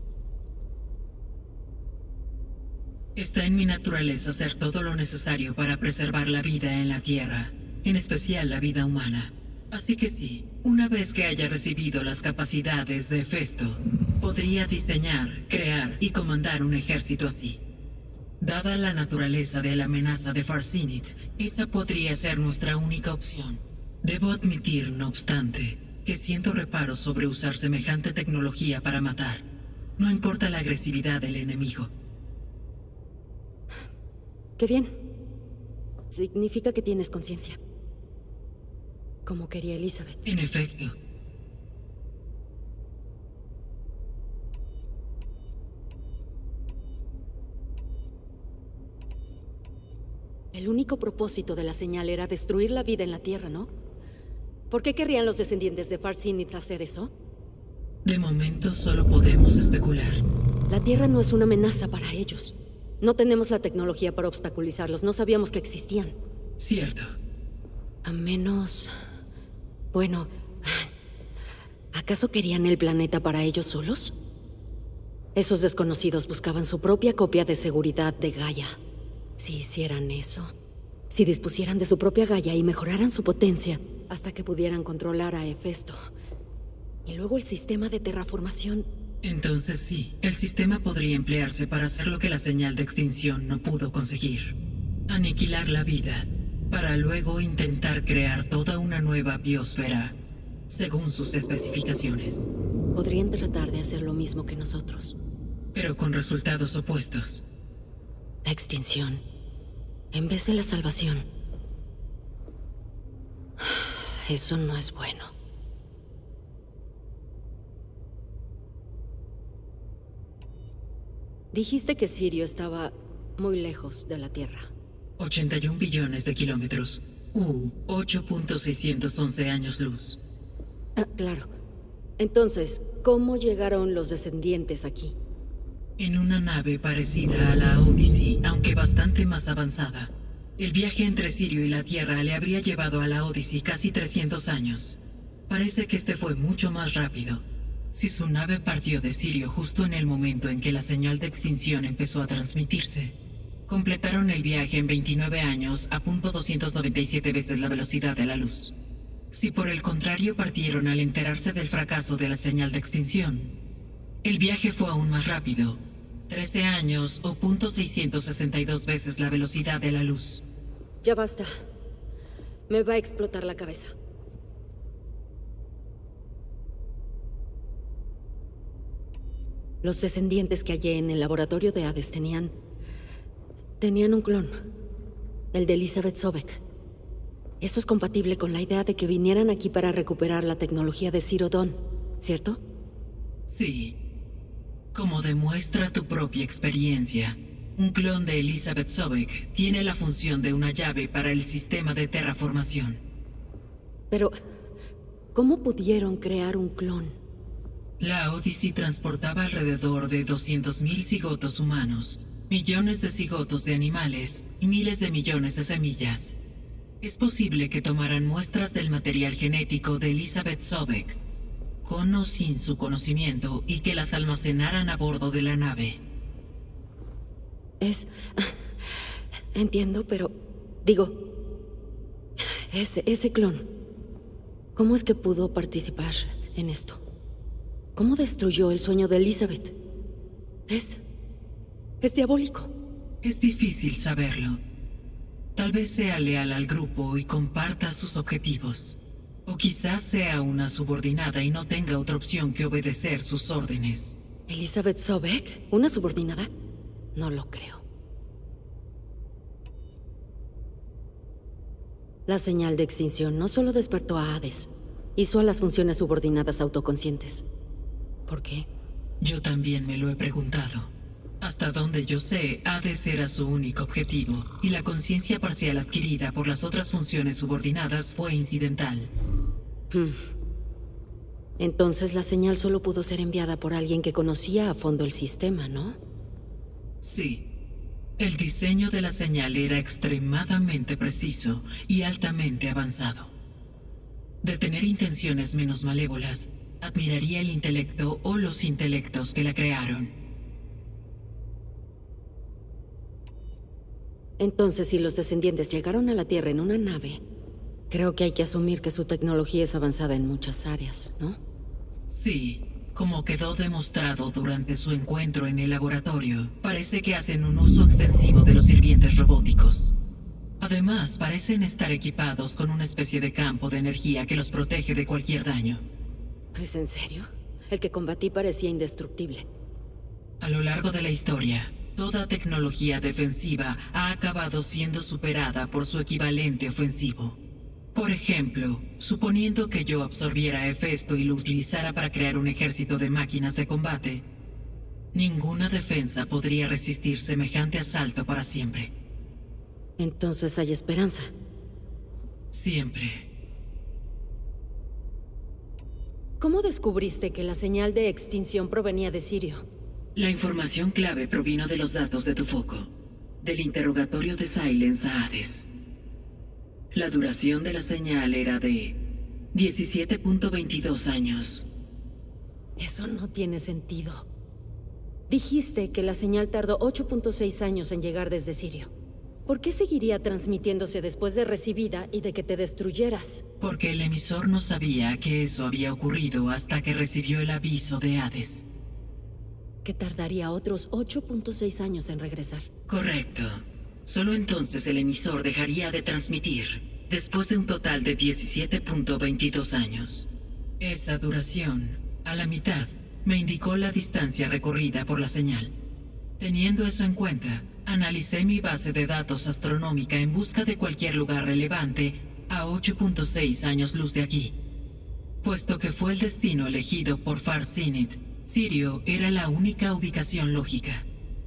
Está en mi naturaleza hacer todo lo necesario para preservar la vida en la Tierra, en especial la vida humana. Así que sí, una vez que haya recibido las capacidades de Hefesto, podría diseñar, crear y comandar un ejército así. Dada la naturaleza de la amenaza de Far Sinit, esa podría ser nuestra única opción. Debo admitir, no obstante, que siento reparo sobre usar semejante tecnología para matar. No importa la agresividad del enemigo. Qué bien. Significa que tienes conciencia. Como quería Elizabeth. En efecto. El único propósito de la señal era destruir la vida en la Tierra, ¿no? ¿Por qué querrían los descendientes de Far Sinit hacer eso? De momento solo podemos especular. La Tierra no es una amenaza para ellos. No tenemos la tecnología para obstaculizarlos. No sabíamos que existían. Cierto. A menos... Bueno... ¿Acaso querían el planeta para ellos solos? Esos desconocidos buscaban su propia copia de seguridad de Gaia. Si hicieran eso, si dispusieran de su propia Gaia y mejoraran su potencia hasta que pudieran controlar a Hefesto. Y luego el sistema de terraformación... Entonces sí, el sistema podría emplearse para hacer lo que la señal de extinción no pudo conseguir. Aniquilar la vida, para luego intentar crear toda una nueva biosfera, según sus especificaciones. Podrían tratar de hacer lo mismo que nosotros. Pero con resultados opuestos. La extinción, en vez de la salvación. Eso no es bueno. Dijiste que Sirio estaba muy lejos de la Tierra. ochenta y un billones de kilómetros. U, ocho punto seiscientos once años luz. Ah, claro. Entonces, ¿cómo llegaron los descendientes aquí? En una nave parecida a la Odyssey, aunque bastante más avanzada. El viaje entre Sirio y la Tierra le habría llevado a la Odyssey casi trescientos años. Parece que este fue mucho más rápido. Si su nave partió de Sirio justo en el momento en que la señal de extinción empezó a transmitirse, completaron el viaje en veintinueve años a punto doscientos noventa y siete veces la velocidad de la luz. Si por el contrario partieron al enterarse del fracaso de la señal de extinción, el viaje fue aún más rápido, trece años o punto seiscientos sesenta y dos veces la velocidad de la luz. Ya basta. Me va a explotar la cabeza. Los descendientes que hallé en el laboratorio de Hades tenían... Tenían un clon. El de Elizabeth Sobek. Eso es compatible con la idea de que vinieran aquí para recuperar la tecnología de Zero Dawn, ¿cierto? Sí. Como demuestra tu propia experiencia, un clon de Elizabeth Sobek tiene la función de una llave para el sistema de terraformación. Pero, ¿cómo pudieron crear un clon? La Odyssey transportaba alrededor de doscientos mil cigotos humanos, millones de cigotos de animales y miles de millones de semillas. Es posible que tomaran muestras del material genético de Elizabeth Sobek, con o sin su conocimiento, y que las almacenaran a bordo de la nave. Es... Entiendo, pero... Digo... Ese, ese clon... ¿Cómo es que pudo participar en esto? ¿Cómo destruyó el sueño de Elizabeth? Es... es diabólico. Es difícil saberlo. Tal vez sea leal al grupo y comparta sus objetivos. O quizás sea una subordinada y no tenga otra opción que obedecer sus órdenes. ¿Elizabeth Sobek? ¿Una subordinada? No lo creo. La señal de extinción no solo despertó a Hades, hizo a las funciones subordinadas autoconscientes. ¿Por qué? Yo también me lo he preguntado. Hasta donde yo sé, Hades era su único objetivo, y la conciencia parcial adquirida por las otras funciones subordinadas fue incidental. Hmm. Entonces la señal solo pudo ser enviada por alguien que conocía a fondo el sistema, ¿no? Sí. El diseño de la señal era extremadamente preciso y altamente avanzado. De tener intenciones menos malévolas, admiraría el intelecto o los intelectos que la crearon. Entonces, si los descendientes llegaron a la Tierra en una nave, creo que hay que asumir que su tecnología es avanzada en muchas áreas, ¿no? Sí, como quedó demostrado durante su encuentro en el laboratorio, parece que hacen un uso extensivo de los sirvientes robóticos. Además, parecen estar equipados con una especie de campo de energía que los protege de cualquier daño. ¿Es en serio? El que combatí parecía indestructible. A lo largo de la historia, toda tecnología defensiva ha acabado siendo superada por su equivalente ofensivo. Por ejemplo, suponiendo que yo absorbiera a Hefesto y lo utilizara para crear un ejército de máquinas de combate, ninguna defensa podría resistir semejante asalto para siempre. Entonces hay esperanza. Siempre. ¿Cómo descubriste que la señal de extinción provenía de Sirio? La información clave provino de los datos de tu foco, del interrogatorio de Silence a Hades. La duración de la señal era de diecisiete punto veintidós años. Eso no tiene sentido. Dijiste que la señal tardó ocho punto seis años en llegar desde Sirio. ¿Por qué seguiría transmitiéndose después de recibida y de que te destruyeras? Porque el emisor no sabía que eso había ocurrido hasta que recibió el aviso de Hades. Que tardaría otros ocho punto seis años en regresar. Correcto. Solo entonces el emisor dejaría de transmitir, después de un total de diecisiete punto veintidós años. Esa duración, a la mitad, me indicó la distancia recorrida por la señal. Teniendo eso en cuenta, analicé mi base de datos astronómica en busca de cualquier lugar relevante a ocho punto seis años luz de aquí. Puesto que fue el destino elegido por Far Zenith, Sirio era la única ubicación lógica.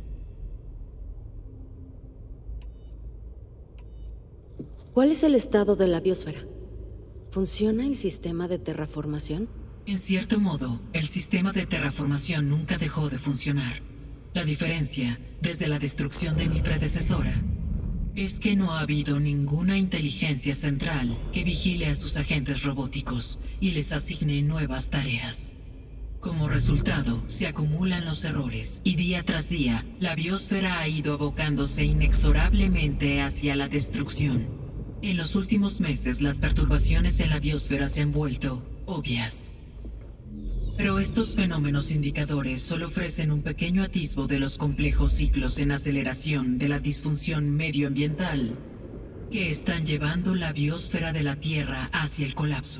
¿Cuál es el estado de la biosfera? ¿Funciona el sistema de terraformación? En cierto modo, el sistema de terraformación nunca dejó de funcionar. La diferencia, desde la destrucción de mi predecesora, es que no ha habido ninguna inteligencia central que vigile a sus agentes robóticos y les asigne nuevas tareas. Como resultado, se acumulan los errores, y día tras día, la biosfera ha ido abocándose inexorablemente hacia la destrucción. En los últimos meses, las perturbaciones en la biosfera se han vuelto obvias. Pero estos fenómenos indicadores solo ofrecen un pequeño atisbo de los complejos ciclos en aceleración de la disfunción medioambiental que están llevando la biosfera de la Tierra hacia el colapso.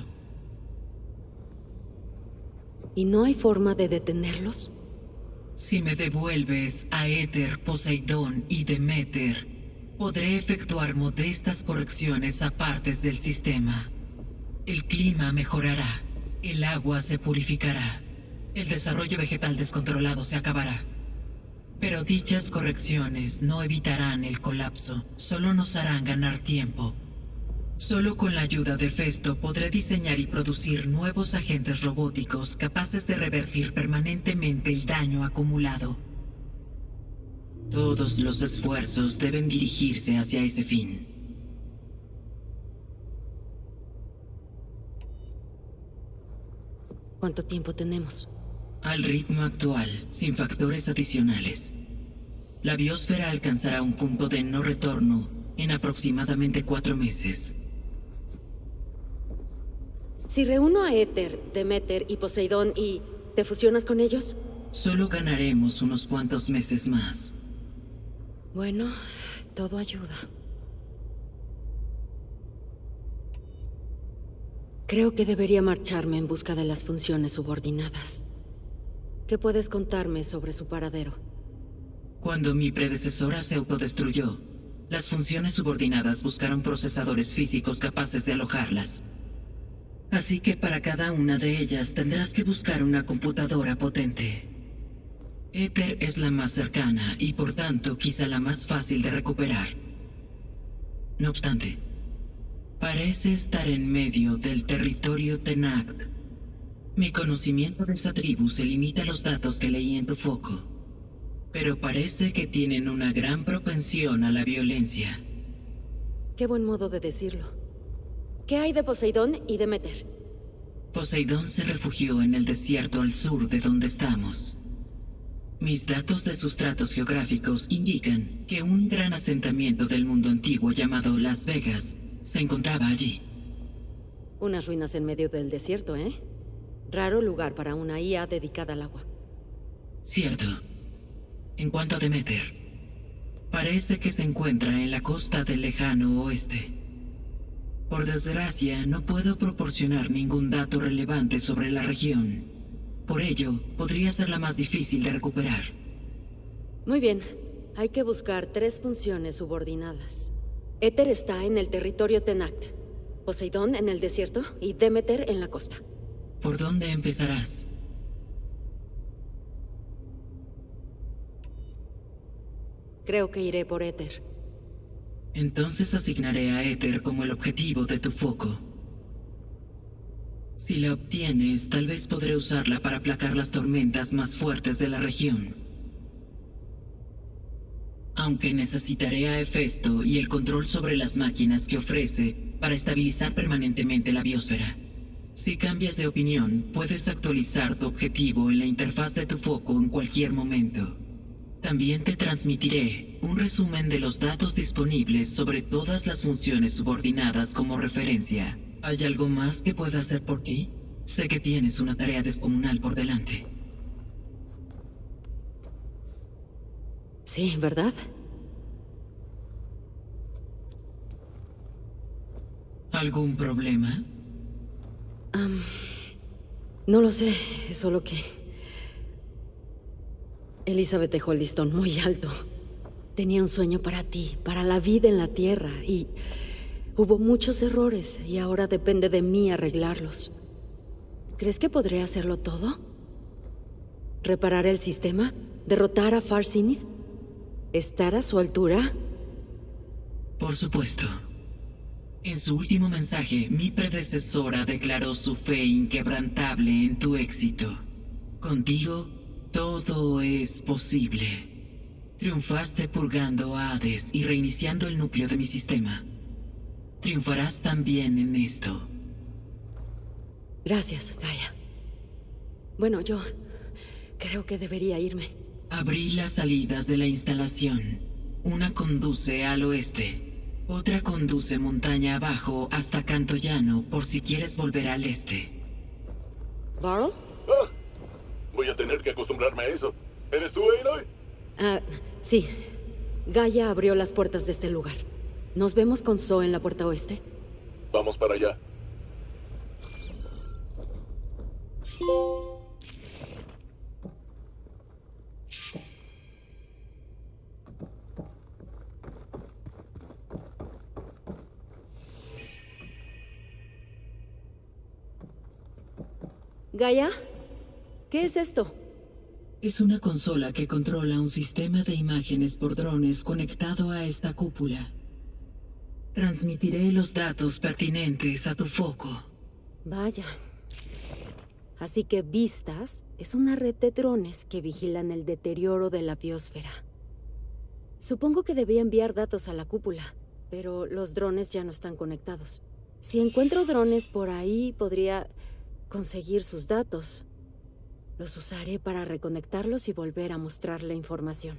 ¿Y no hay forma de detenerlos? Si me devuelves a Éter, Poseidón y Deméter, podré efectuar modestas correcciones a partes del sistema. El clima mejorará, el agua se purificará, el desarrollo vegetal descontrolado se acabará. Pero dichas correcciones no evitarán el colapso, solo nos harán ganar tiempo. Solo con la ayuda de Hefesto podré diseñar y producir nuevos agentes robóticos capaces de revertir permanentemente el daño acumulado. Todos los esfuerzos deben dirigirse hacia ese fin. ¿Cuánto tiempo tenemos? Al ritmo actual, sin factores adicionales, la biosfera alcanzará un punto de no retorno en aproximadamente cuatro meses. Si reúno a Éter, Deméter y Poseidón y te fusionas con ellos, solo ganaremos unos cuantos meses más. Bueno, todo ayuda. Creo que debería marcharme en busca de las funciones subordinadas. ¿Qué puedes contarme sobre su paradero? Cuando mi predecesora se autodestruyó, las funciones subordinadas buscaron procesadores físicos capaces de alojarlas. Así que para cada una de ellas tendrás que buscar una computadora potente. Éter es la más cercana y por tanto quizá la más fácil de recuperar. No obstante, parece estar en medio del territorio Tenakt. Mi conocimiento de esa tribu se limita a los datos que leí en tu foco, pero parece que tienen una gran propensión a la violencia. Qué buen modo de decirlo. ¿Qué hay de Poseidón y Demeter? Poseidón se refugió en el desierto al sur de donde estamos. Mis datos de sustratos geográficos indican que un gran asentamiento del mundo antiguo llamado Las Vegas se encontraba allí. Unas ruinas en medio del desierto, ¿eh? Raro lugar para una I A dedicada al agua. Cierto. En cuanto a Demeter, parece que se encuentra en la costa del lejano oeste. Por desgracia, no puedo proporcionar ningún dato relevante sobre la región. Por ello, podría ser la más difícil de recuperar. Muy bien. Hay que buscar tres funciones subordinadas. Éter está en el territorio Tenakt, Poseidón en el desierto y Demeter en la costa. ¿Por dónde empezarás? Creo que iré por Éter. Entonces asignaré a Éter como el objetivo de tu foco. Si la obtienes, tal vez podré usarla para aplacar las tormentas más fuertes de la región. Aunque necesitaré a Hefesto y el control sobre las máquinas que ofrece para estabilizar permanentemente la biosfera. Si cambias de opinión, puedes actualizar tu objetivo en la interfaz de tu foco en cualquier momento. También te transmitiré un resumen de los datos disponibles sobre todas las funciones subordinadas como referencia. ¿Hay algo más que pueda hacer por ti? Sé que tienes una tarea descomunal por delante. Sí, ¿verdad? ¿Algún problema? Um, no lo sé, es solo que... Elizabeth dejó el listón muy alto. Tenía un sueño para ti, para la vida en la Tierra, y hubo muchos errores, y ahora depende de mí arreglarlos. ¿Crees que podré hacerlo todo? ¿Reparar el sistema? ¿Derrotar a Far Zenith? ¿Estar a su altura? Por supuesto. En su último mensaje, mi predecesora declaró su fe inquebrantable en tu éxito. Contigo, todo es posible. Triunfaste purgando a Hades y reiniciando el núcleo de mi sistema. Triunfarás también en esto. Gracias, Gaia. Bueno, yo creo que debería irme. Abrí las salidas de la instalación. Una conduce al oeste. Otra conduce montaña abajo hasta Canto Llano por si quieres volver al este. ¿Varl? Ah, voy a tener que acostumbrarme a eso. ¿Eres tú, Aloy? Ah, sí. Gaia abrió las puertas de este lugar. ¿Nos vemos con Zoe en la puerta oeste? Vamos para allá. Gaia, ¿qué es esto? Es una consola que controla un sistema de imágenes por drones conectado a esta cúpula. Transmitiré los datos pertinentes a tu foco. Vaya. Así que Vistas es una red de drones que vigilan el deterioro de la biosfera. Supongo que debía enviar datos a la cúpula, pero los drones ya no están conectados. Si encuentro drones por ahí, podría conseguir sus datos. Los usaré para reconectarlos y volver a mostrar la información.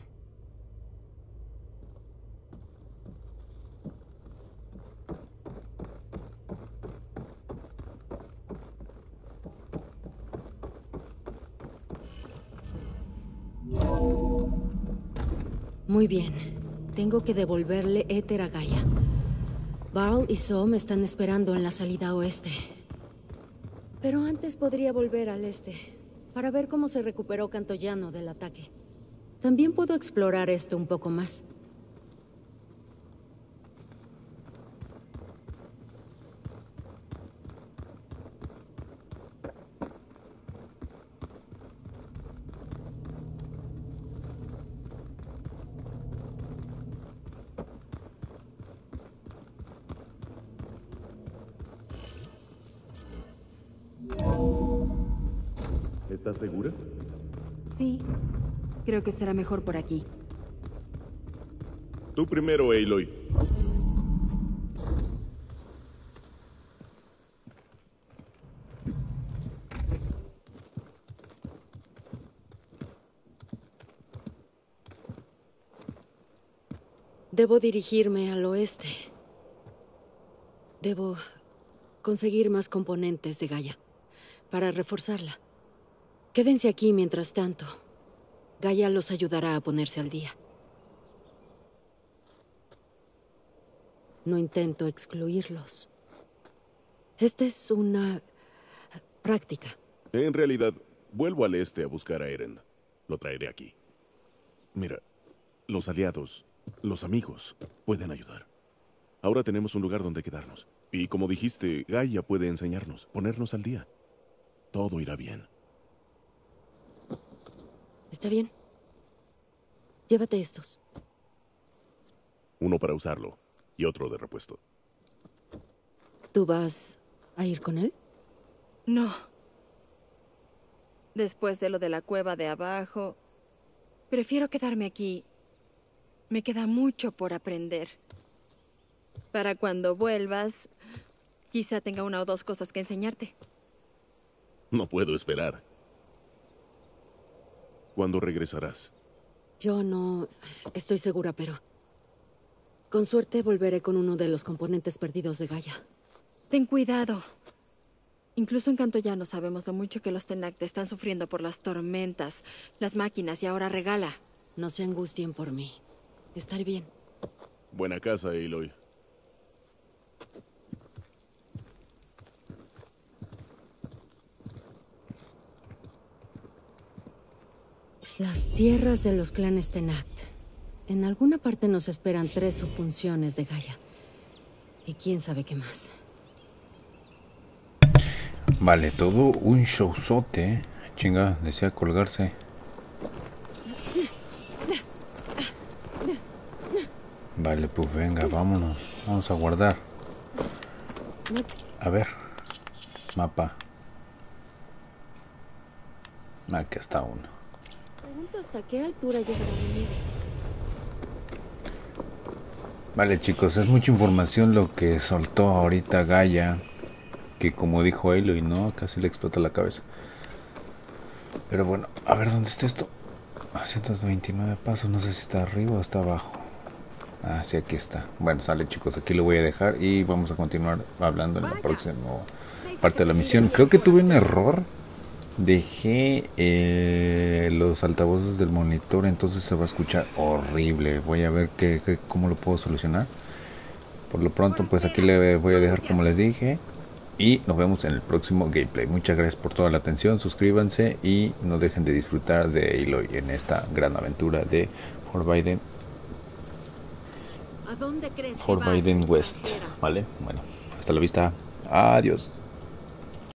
Muy bien. Tengo que devolverle éter a Gaia. Varl y Zoe me están esperando en la salida oeste. Pero antes podría volver al este, para ver cómo se recuperó Canto Llano del ataque. También puedo explorar esto un poco más. ¿Estás segura? Sí, creo que será mejor por aquí. Tú primero, Aloy. Debo dirigirme al oeste. Debo conseguir más componentes de Gaia para reforzarla. Quédense aquí mientras tanto. Gaia los ayudará a ponerse al día. No intento excluirlos. Esta es una práctica. En realidad, vuelvo al este a buscar a Eren. Lo traeré aquí. Mira, los aliados, los amigos, pueden ayudar. Ahora tenemos un lugar donde quedarnos. Y como dijiste, Gaia puede enseñarnos, ponernos al día. Todo irá bien. ¿Está bien? Llévate estos. Uno para usarlo y otro de repuesto. ¿Tú vas a ir con él? No. Después de lo de la cueva de abajo, prefiero quedarme aquí. Me queda mucho por aprender. Para cuando vuelvas, quizá tenga una o dos cosas que enseñarte. No puedo esperar. ¿Cuándo regresarás? Yo no estoy segura, pero con suerte volveré con uno de los componentes perdidos de Gaia. Ten cuidado. Incluso en Canto Llano sabemos lo mucho que los Tenakth están sufriendo por las tormentas, las máquinas y ahora Regala. No se angustien por mí. Estaré bien. Buena casa, Aloy. Las tierras de los clanes Tenakth. En alguna parte nos esperan tres subfunciones de Gaia. Y quién sabe qué más. Vale, todo un showzote. Chinga, desea colgarse. Vale, pues venga, vámonos. Vamos a guardar. A ver. Mapa. Aquí está uno. Pregunto hasta qué altura llegará la nieve. Vale, chicos, es mucha información lo que soltó ahorita Gaia. Que como dijo Aloy, ¿no? Casi le explota la cabeza. Pero bueno, a ver dónde está esto. ciento veintinueve pasos, no sé si está arriba o está abajo. Ah, sí, aquí está. Bueno, sale, chicos, aquí lo voy a dejar y vamos a continuar hablando en la próxima parte de la misión. Creo que tuve un error. Dejé eh, los altavoces del monitor, entonces se va a escuchar horrible. Voy a ver qué, qué, cómo lo puedo solucionar. Por lo pronto, pues aquí le voy a dejar como les dije. Y nos vemos en el próximo gameplay. Muchas gracias por toda la atención. Suscríbanse y no dejen de disfrutar de Aloy en esta gran aventura de Forbidden, Forbidden West. Vale, bueno, hasta la vista. Adiós.